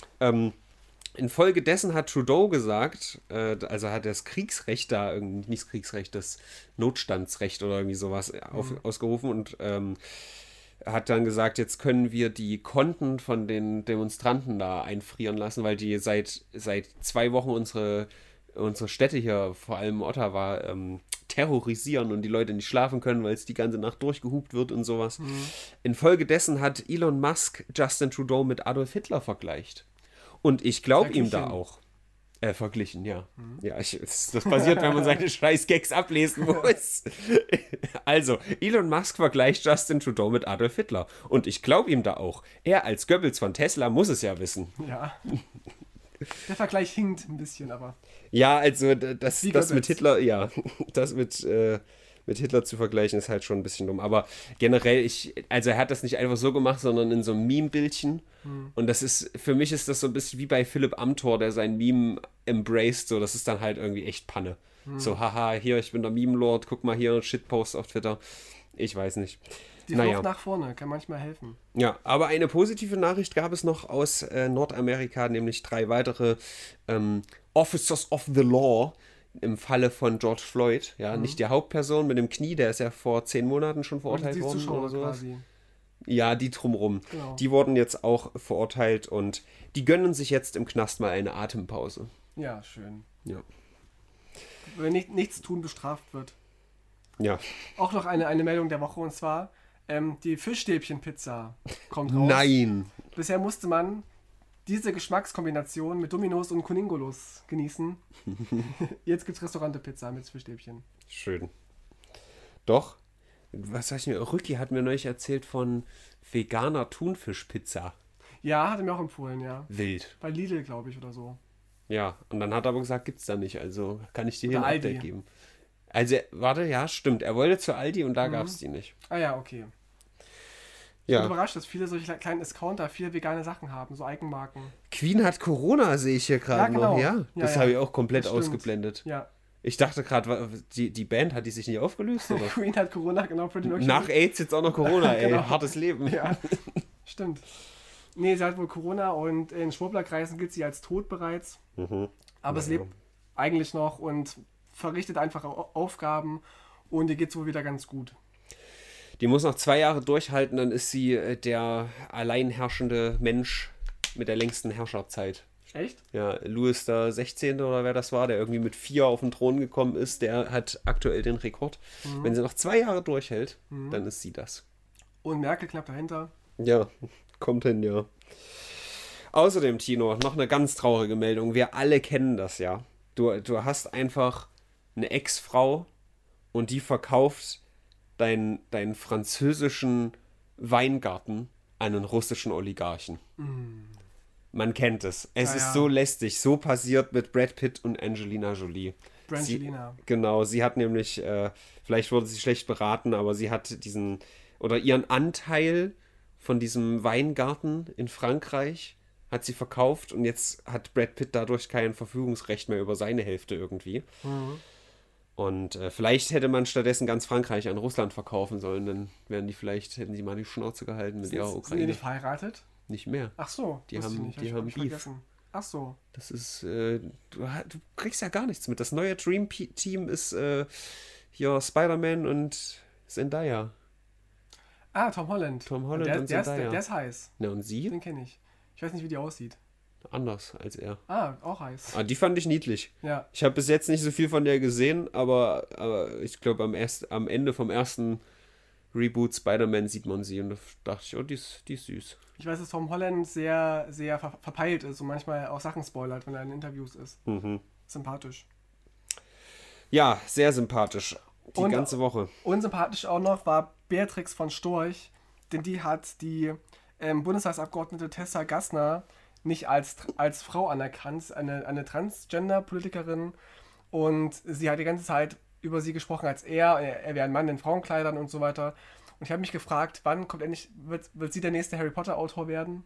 S2: Infolgedessen hat Trudeau gesagt, also hat das Kriegsrecht da, nicht das Kriegsrecht, das Notstandsrecht oder irgendwie sowas ausgerufen und hat dann gesagt, jetzt können wir die Konten von den Demonstranten da einfrieren lassen, weil die seit 2 Wochen unsere Städte hier, vor allem Ottawa, terrorisieren und die Leute nicht schlafen können, weil es die ganze Nacht durchgehupt wird und sowas. Infolgedessen hat Elon Musk Justin Trudeau mit Adolf Hitler vergleicht. Und ich glaube ihm da
S1: Verglichen.
S2: auch. Verglichen, ja. Ja, das passiert, wenn man seine scheiß Gags ablesen muss. Also, Elon Musk vergleicht Justin Trudeau mit Adolf Hitler. Und ich glaube ihm da auch. Er als Goebbels von Tesla muss es ja wissen.
S1: Ja. Der Vergleich hinkt ein bisschen, aber.
S2: Ja, also das
S1: Wie
S2: mit
S1: Goebbels.
S2: Hitler, ja, das mit Hitler zu vergleichen ist halt schon ein bisschen dumm. Aber generell, also er hat das nicht einfach so gemacht, sondern in so einem Meme-Bildchen. Und das ist, für mich ist das so ein bisschen wie bei Philipp Amthor, der sein Meme embraced, so, das ist dann halt irgendwie echt Panne. So, haha, hier, ich bin der Meme-Lord, guck mal hier, Shitpost auf Twitter. Ich weiß nicht.
S1: Die Flucht nach vorne kann manchmal helfen.
S2: Ja, aber eine positive Nachricht gab es noch aus Nordamerika, nämlich 3 weitere Officers of the Law im Falle von George Floyd. Ja, nicht die Hauptperson mit dem Knie, der ist ja vor 10 Monaten schon verurteilt
S1: die
S2: worden
S1: Zuschauer
S2: oder sowas.
S1: quasi.
S2: Ja, die drumrum.
S1: Genau.
S2: Die wurden jetzt auch verurteilt und die gönnen sich jetzt im Knast mal eine Atempause.
S1: Ja, schön.
S2: Ja.
S1: Wenn nichts tun bestraft wird.
S2: Ja.
S1: Auch noch eine Meldung der Woche, und zwar Die Fischstäbchen-Pizza kommt raus.
S2: Nein.
S1: Bisher musste man diese Geschmackskombination mit Dominos und Kuningolos genießen. Jetzt gibt es Restaurante-Pizza mit Fischstäbchen.
S2: Schön. Doch. Was sag ich mir? Rücki hat mir neulich erzählt von veganer Thunfischpizza.
S1: Ja, hat er mir auch empfohlen, ja.
S2: Wild.
S1: Bei Lidl, glaube ich, oder so.
S2: Ja, und dann hat er aber gesagt, gibt's da nicht. Also kann ich dir hier
S1: Oder
S2: ein
S1: Aldi.
S2: Update geben. Also, warte, ja, stimmt. Er wollte zu Aldi und da gab's die nicht.
S1: Ah ja, okay. Ich bin
S2: Ja.
S1: überrascht, dass viele solche kleinen Discounter viele vegane Sachen haben, so Eigenmarken.
S2: Queen hat Corona, sehe ich hier gerade
S1: Ja, genau.
S2: noch. Ja,
S1: Ja,
S2: das
S1: ja.
S2: habe ich auch komplett
S1: Das stimmt.
S2: ausgeblendet.
S1: Ja.
S2: Ich dachte gerade, die Band hat die sich nicht aufgelöst, oder?
S1: Queen hat Corona, genau, Freddie Mercury.
S2: Nach AIDS jetzt auch noch Corona, ey.
S1: Genau.
S2: Hartes Leben.
S1: Ja, stimmt. Nee, sie hat wohl Corona und in Schwurblerkreisen gilt sie als tot bereits. Aber es lebt eigentlich noch und verrichtet einfach Aufgaben und ihr geht's wohl wieder ganz gut.
S2: Die muss noch 2 Jahre durchhalten, dann ist sie der allein herrschende Mensch mit der längsten Herrscherzeit.
S1: Echt?
S2: Ja, Louis der 16. oder wer das war, der irgendwie mit 4 auf den Thron gekommen ist, der hat aktuell den Rekord. Wenn sie noch 2 Jahre durchhält, dann ist sie das.
S1: Und Merkel knapp dahinter.
S2: Ja, kommt hin, ja. Außerdem, Tino, noch eine ganz traurige Meldung. Wir alle kennen das ja. Du hast einfach eine Ex-Frau und die verkauft deinen französischen Weingarten an einen russischen Oligarchen. Man kennt es. Es
S1: Ja,
S2: ist
S1: ja.
S2: so lästig. So passiert mit Brad Pitt und Angelina Jolie.
S1: Brangelina.
S2: Genau, sie hat nämlich, vielleicht wurde sie schlecht beraten, aber sie hat ihren Anteil von diesem Weingarten in Frankreich hat sie verkauft und jetzt hat Brad Pitt dadurch kein Verfügungsrecht mehr über seine Hälfte irgendwie. Und vielleicht hätte man stattdessen ganz Frankreich an Russland verkaufen sollen, dann hätten die mal die Schnauze gehalten mit ihrer
S1: Sind die
S2: Ukraine.
S1: nicht verheiratet?
S2: Nicht mehr.
S1: Ach so,
S2: Die
S1: wusste ich
S2: haben-
S1: nicht.
S2: die
S1: Hab
S2: haben
S1: ich
S2: Beef.
S1: vergessen. Ach so.
S2: Das ist, du kriegst ja gar nichts mit. Das neue Dream Team ist hier Spider-Man und Zendaya.
S1: Ah, Tom Holland.
S2: Tom Holland
S1: der,
S2: und
S1: der, ist,
S2: Zendaya.
S1: der ist heiß.
S2: Na, und sie?
S1: Den kenne ich. Ich weiß nicht, wie die aussieht.
S2: Anders als er.
S1: Ah, auch heiß.
S2: Ah, die fand ich niedlich.
S1: Ja.
S2: Ich habe bis jetzt nicht so viel von der gesehen, aber ich glaube, am Ende vom ersten Reboot Spider-Man sieht man sie und da dachte ich, oh, die ist süß.
S1: Ich weiß, dass Tom Holland sehr, sehr verpeilt ist und manchmal auch Sachen spoilert, wenn er in Interviews ist. Sympathisch.
S2: Ja, sehr sympathisch. Die
S1: Und-
S2: ganze Woche.
S1: Unsympathisch auch noch war Beatrix von Storch, denn die hat die Bundestagsabgeordnete Tessa Gassner nicht als Frau anerkannt, eine Transgender-Politikerin, und sie hat die ganze Zeit über sie gesprochen als er wäre ein Mann in Frauenkleidern und so weiter. Und ich habe mich gefragt, wann kommt endlich, wird sie der nächste Harry Potter-Autor werden?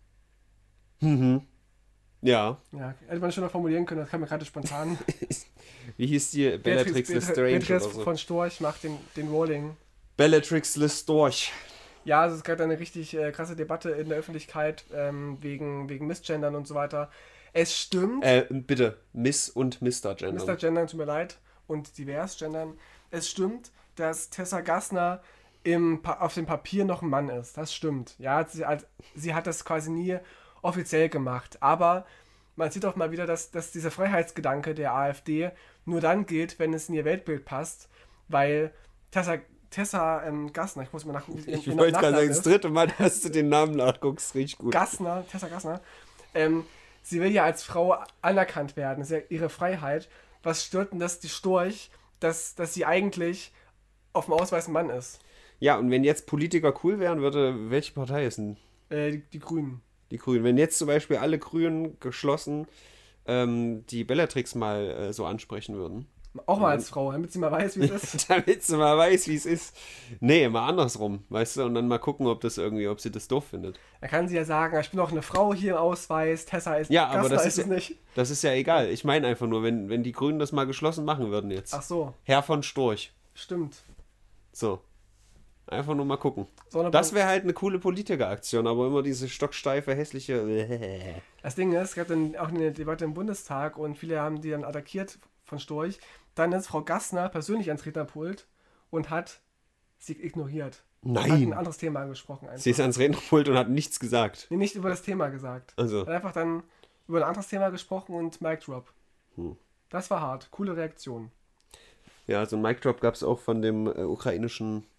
S2: Ja.
S1: Ja, hätte man schöner formulieren können, das kam mir gerade spontan.
S2: Wie hieß die? Bellatrix Lestrange
S1: Beatrix
S2: oder so.
S1: von Storch macht den Rowling.
S2: Bellatrix Lestrange.
S1: Ja, also es gab eine richtig krasse Debatte in der Öffentlichkeit wegen Missgendern und so weiter. Es stimmt,
S2: Bitte, Miss und Mr. Gender.
S1: Mr. Gendern, tut mir leid, und divers Gendern. Es stimmt, dass Tessa Gassner auf dem Papier noch ein Mann ist. Das stimmt. Ja, sie hat das quasi nie offiziell gemacht. Aber man sieht auch mal wieder, dass dieser Freiheitsgedanke der AfD nur dann gilt, wenn es in ihr Weltbild passt, weil Tessa Gassner, ich muss mal nachgucken, wie
S2: Ich
S1: ihr
S2: wollte gerade
S1: Nachname
S2: sagen, das
S1: ist.
S2: dritte Mal, dass du den Namen nachguckst, riecht gut.
S1: Tessa Gassner, sie will ja als Frau anerkannt werden, das ist ja ihre Freiheit. Was stört denn das die Storch, dass sie eigentlich auf dem Ausweis ein Mann ist?
S2: Ja, und wenn jetzt Politiker cool wären, welche Partei ist denn
S1: Die Grünen.
S2: die Grünen? Wenn jetzt zum Beispiel alle Grünen geschlossen die Bellatrix mal so ansprechen würden.
S1: Auch mal als Frau, damit sie mal weiß, wie es ist.
S2: Damit sie mal weiß, wie es ist. Nee, mal andersrum, weißt du, und dann mal gucken, ob sie das doof findet.
S1: Da kann sie ja sagen, ich bin auch eine Frau hier im Ausweis, Tessa ist,
S2: Ja, aber
S1: Gassner
S2: das
S1: ist es nicht.
S2: Das ist ja egal. Ich meine einfach nur, wenn die Grünen das mal geschlossen machen würden jetzt.
S1: Ach so,
S2: Herr von Storch.
S1: stimmt.
S2: So. Einfach nur mal gucken.
S1: Sonderbank-
S2: Das wäre halt eine coole Politikeraktion, aber immer diese stocksteife, hässliche.
S1: Das Ding ist, es gab dann auch eine Debatte im Bundestag und viele haben die dann attackiert von Storch. Dann ist Frau Gassner persönlich ans Rednerpult und hat sie ignoriert. Hat ein
S2: Nein!
S1: anderes Thema angesprochen. Einfach.
S2: Sie ist ans Rednerpult und hat nichts gesagt.
S1: Nee, nicht über das Thema gesagt.
S2: Also,
S1: Hat einfach dann über ein anderes Thema gesprochen und Mic Drop.
S2: Hm.
S1: Das war hart. Coole Reaktion.
S2: ja, so ein Mic-Drop gab es auch von dem ukrainischen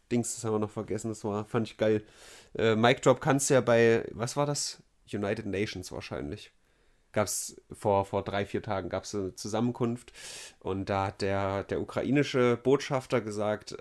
S2: Dings, das haben wir noch vergessen, fand ich geil. Mic Drop kannst du ja bei, was war das? United Nations wahrscheinlich. Gab es vor 3-4 Tagen gab es eine Zusammenkunft und da hat der ukrainische Botschafter gesagt,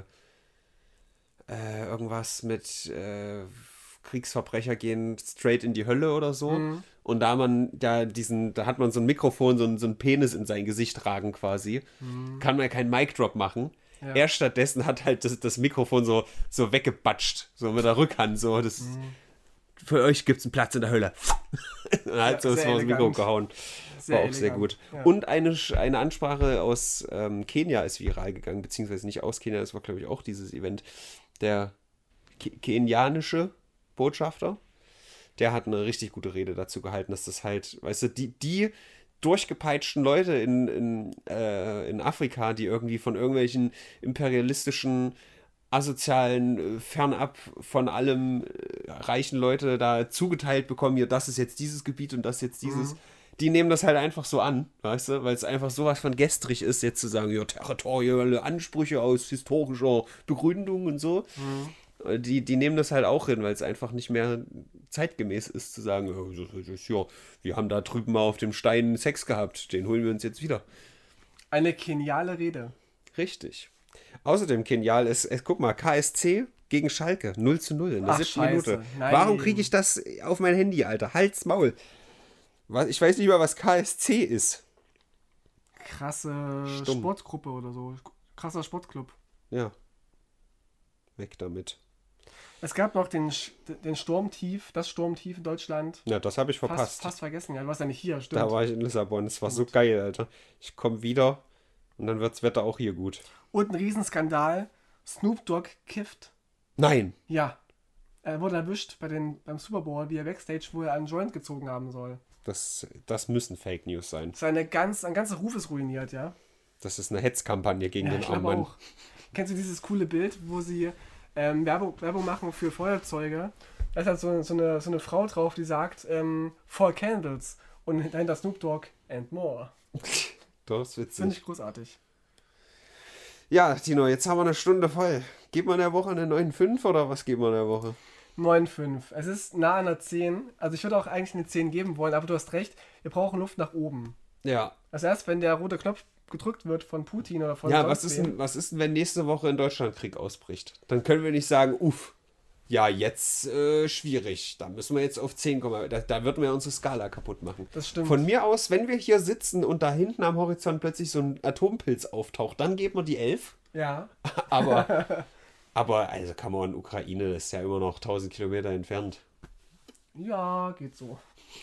S2: irgendwas mit Kriegsverbrecher gehen straight in die Hölle oder so. Mhm. Und da hat man so ein Mikrofon, so ein Penis in sein Gesicht tragen quasi, kann man ja keinen Mic Drop machen. Ja. Er stattdessen hat halt das Mikrofon so weggebatscht, so mit der Rückhand, so das. Für euch gibt es einen Platz in der Hölle. Und hat so das Mikro gehauen. War auch sehr gut. Ja. Und eine Ansprache aus Kenia ist viral gegangen, beziehungsweise nicht aus Kenia, das war, glaube ich, auch dieses Event. Der kenianische Botschafter, der hat eine richtig gute Rede dazu gehalten, dass das halt, weißt du, die durchgepeitschten Leute in Afrika, die irgendwie von irgendwelchen imperialistischen asozialen, fernab von allem reichen Leute da zugeteilt bekommen, hier, das ist jetzt dieses Gebiet und das jetzt dieses. Die nehmen das halt einfach so an, weißt du, weil es einfach sowas von gestrig ist, jetzt zu sagen, ja, territoriale Ansprüche aus historischer Begründung und so. Die nehmen das halt auch hin, weil es einfach nicht mehr zeitgemäß ist, zu sagen, ja, wir haben da drüben mal auf dem Stein Sex gehabt, den holen wir uns jetzt wieder.
S1: Eine geniale Rede.
S2: Richtig. Außerdem genial ist, guck mal, KSC gegen Schalke, 0:0 in der 7. Minute. Nein. Warum kriege ich das auf mein Handy, Alter? Halt's Maul. Ich weiß nicht mal, was KSC ist.
S1: Krasse Sportgruppe oder so. Krasser Sportclub.
S2: Ja. Weg damit.
S1: Es gab noch das Sturmtief in Deutschland.
S2: Ja, das habe ich verpasst.
S1: Fast vergessen, ja, du warst ja nicht hier, stimmt.
S2: Da war ich in Lissabon, das war so geil, Alter. Ich komme wieder und dann wird das Wetter auch hier gut.
S1: Und ein Riesenskandal, Snoop Dogg kifft.
S2: Nein.
S1: Ja. Er wurde erwischt beim Super Bowl, wie er Backstage, wo er einen Joint gezogen haben soll.
S2: Das müssen Fake News sein.
S1: Ein ganzer Ruf ist ruiniert, ja.
S2: Das ist eine Hetzkampagne gegen den armen Mann. Auch.
S1: Kennst du dieses coole Bild, wo sie Werbung machen für Feuerzeuge? Da ist halt so eine Frau drauf, die sagt, for candles. Und dahinter Snoop Dogg and more.
S2: Das ist witzig.
S1: Finde ich großartig.
S2: Ja, Tino, jetzt haben wir eine Stunde voll. Geben wir in der Woche eine 9,5 oder was geben wir in der Woche?
S1: 9,5. Es ist nah an der 10. Also ich würde auch eigentlich eine 10 geben wollen, aber du hast recht, wir brauchen Luft nach oben.
S2: Ja.
S1: Also erst wenn der rote Knopf gedrückt wird von Putin oder von
S2: was ist denn, wenn nächste Woche in Deutschland Krieg ausbricht? Dann können wir nicht sagen, ja, jetzt schwierig. Da müssen wir jetzt auf 10 kommen. Da würden wir unsere Skala kaputt machen.
S1: Das stimmt.
S2: Von mir aus, wenn wir hier sitzen und da hinten am Horizont plötzlich so ein Atompilz auftaucht, dann geben wir die 11.
S1: Ja.
S2: Aber also come on, Ukraine ist ja immer noch 1000 Kilometer entfernt.
S1: Ja, geht so.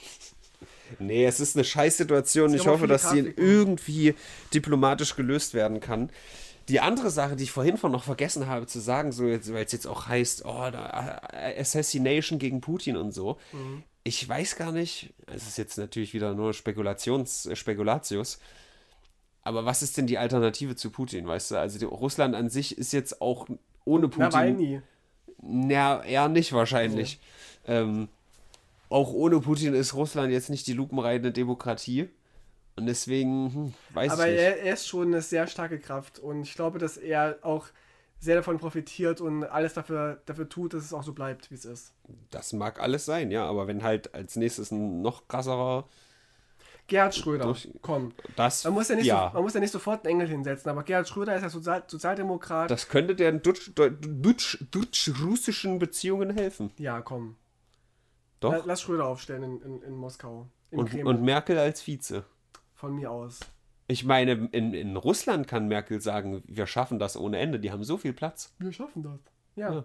S2: Nee, es ist eine Scheißsituation. Ich hoffe, dass sie irgendwie diplomatisch gelöst werden kann. Die andere Sache, die ich vorhin noch vergessen habe zu sagen, so jetzt, weil es jetzt auch heißt, Assassination gegen Putin und so. Mhm. Ich weiß gar nicht, es ist jetzt natürlich wieder nur Spekulatius, aber was ist denn die Alternative zu Putin, weißt du? Also Russland an sich ist jetzt auch ohne Putin...
S1: Nawalny.
S2: Ja, eher nicht wahrscheinlich. Ja. Auch ohne Putin ist Russland jetzt nicht die lupenreine Demokratie. Und deswegen weiß
S1: aber
S2: ich nicht.
S1: Aber er ist schon eine sehr starke Kraft. Und ich glaube, dass er auch sehr davon profitiert und alles dafür tut, dass es auch so bleibt, wie es ist.
S2: Das mag alles sein, ja. Aber wenn halt als nächstes ein noch krasserer...
S1: Gerhard Schröder, komm.
S2: Man
S1: muss ja nicht sofort einen Engel hinsetzen, aber Gerhard Schröder ist ja Sozialdemokrat.
S2: Das könnte den deutsch-russischen Beziehungen helfen.
S1: Ja, komm.
S2: Doch.
S1: Lass Schröder aufstellen in Moskau.
S2: Und Merkel als Vize.
S1: Von mir aus.
S2: Ich meine, in Russland kann Merkel sagen, wir schaffen das ohne Ende. Die haben so viel Platz.
S1: Wir schaffen das. Ja.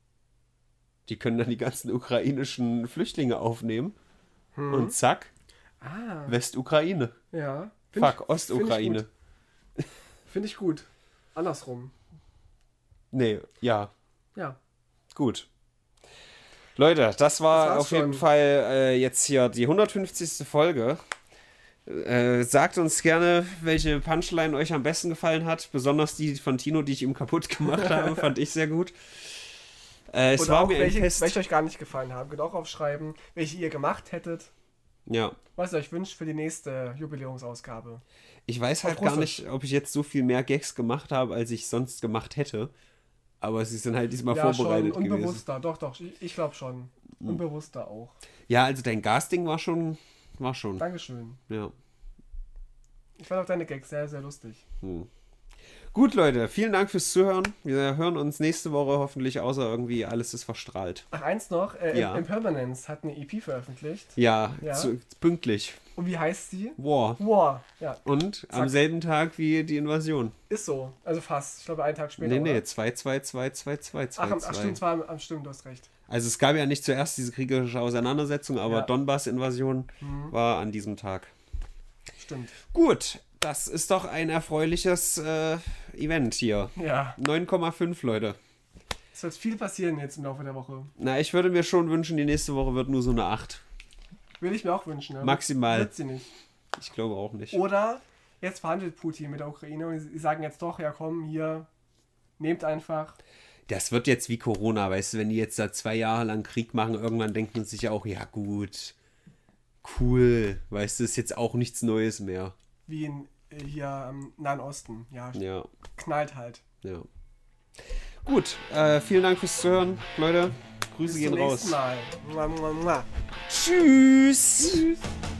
S2: Die können dann die ganzen ukrainischen Flüchtlinge aufnehmen. Und zack. Westukraine.
S1: Ja.
S2: Ostukraine.
S1: Finde ich gut. Andersrum.
S2: Nee, ja.
S1: Ja.
S2: Gut. Leute, das war auf jeden Fall jetzt hier die 150. Folge. Sagt uns gerne, welche Punchline euch am besten gefallen hat. Besonders die von Tino, die ich ihm kaputt gemacht habe, fand ich sehr gut. Es war mir
S1: welche euch gar nicht gefallen haben. Könnt auch aufschreiben, welche ihr gemacht hättet.
S2: Ja.
S1: Was ihr euch wünscht für die nächste Jubiläumsausgabe.
S2: Ich weiß halt gar nicht, ob ich jetzt so viel mehr Gags gemacht habe, als ich sonst gemacht hätte. Aber sie sind halt diesmal
S1: Ja,
S2: vorbereitet
S1: schon
S2: gewesen.
S1: unbewusster. Doch, ich glaube schon. Unbewusster auch.
S2: Ja, also dein Gasting war schon.
S1: Dankeschön.
S2: Ja.
S1: Ich fand auch deine Gags sehr, sehr lustig.
S2: Gut, Leute, vielen Dank fürs Zuhören. Wir hören uns nächste Woche hoffentlich, außer irgendwie alles ist verstrahlt.
S1: Ach, eins noch.
S2: Ja.
S1: Impermanence hat eine EP veröffentlicht.
S2: Ja,
S1: Ja.
S2: pünktlich.
S1: Und wie heißt sie?
S2: War.
S1: War. Ja,
S2: Und am selben Tag wie die Invasion.
S1: ist so. Also fast. Ich glaube, einen Tag später.
S2: Nee,
S1: oder?
S2: 2-2-2-2-2-2-2.
S1: Stimmt, zwar stimmt, du hast recht.
S2: Also es gab ja nicht zuerst diese kriegerische Auseinandersetzung, aber
S1: Ja.
S2: Donbass-Invasion war an diesem Tag.
S1: Stimmt.
S2: Gut, das ist doch ein erfreuliches Event hier.
S1: Ja.
S2: 9,5, Leute.
S1: Es wird viel passieren jetzt im Laufe der Woche.
S2: Na, ich würde mir schon wünschen, die nächste Woche wird nur so eine 8.
S1: Will ich mir auch wünschen. Ne?
S2: Maximal.
S1: Wird sie nicht.
S2: Ich glaube auch nicht.
S1: Oder jetzt verhandelt Putin mit der Ukraine und sie sagen jetzt doch, ja komm, hier, nehmt einfach.
S2: Das wird jetzt wie Corona, weißt du, wenn die jetzt da 2 Jahre lang Krieg machen, irgendwann denkt man sich ja auch, ja gut, cool, weißt du, ist jetzt auch nichts Neues mehr.
S1: Wie hier am Nahen Osten. Ja,
S2: Ja,
S1: knallt halt.
S2: ja. Gut, vielen Dank fürs Zuhören, Leute. Grüße
S1: Bis
S2: gehen
S1: zum
S2: raus.
S1: nächsten Mal. Mua, mua, mua.
S2: Tschüss.
S1: Tschüss.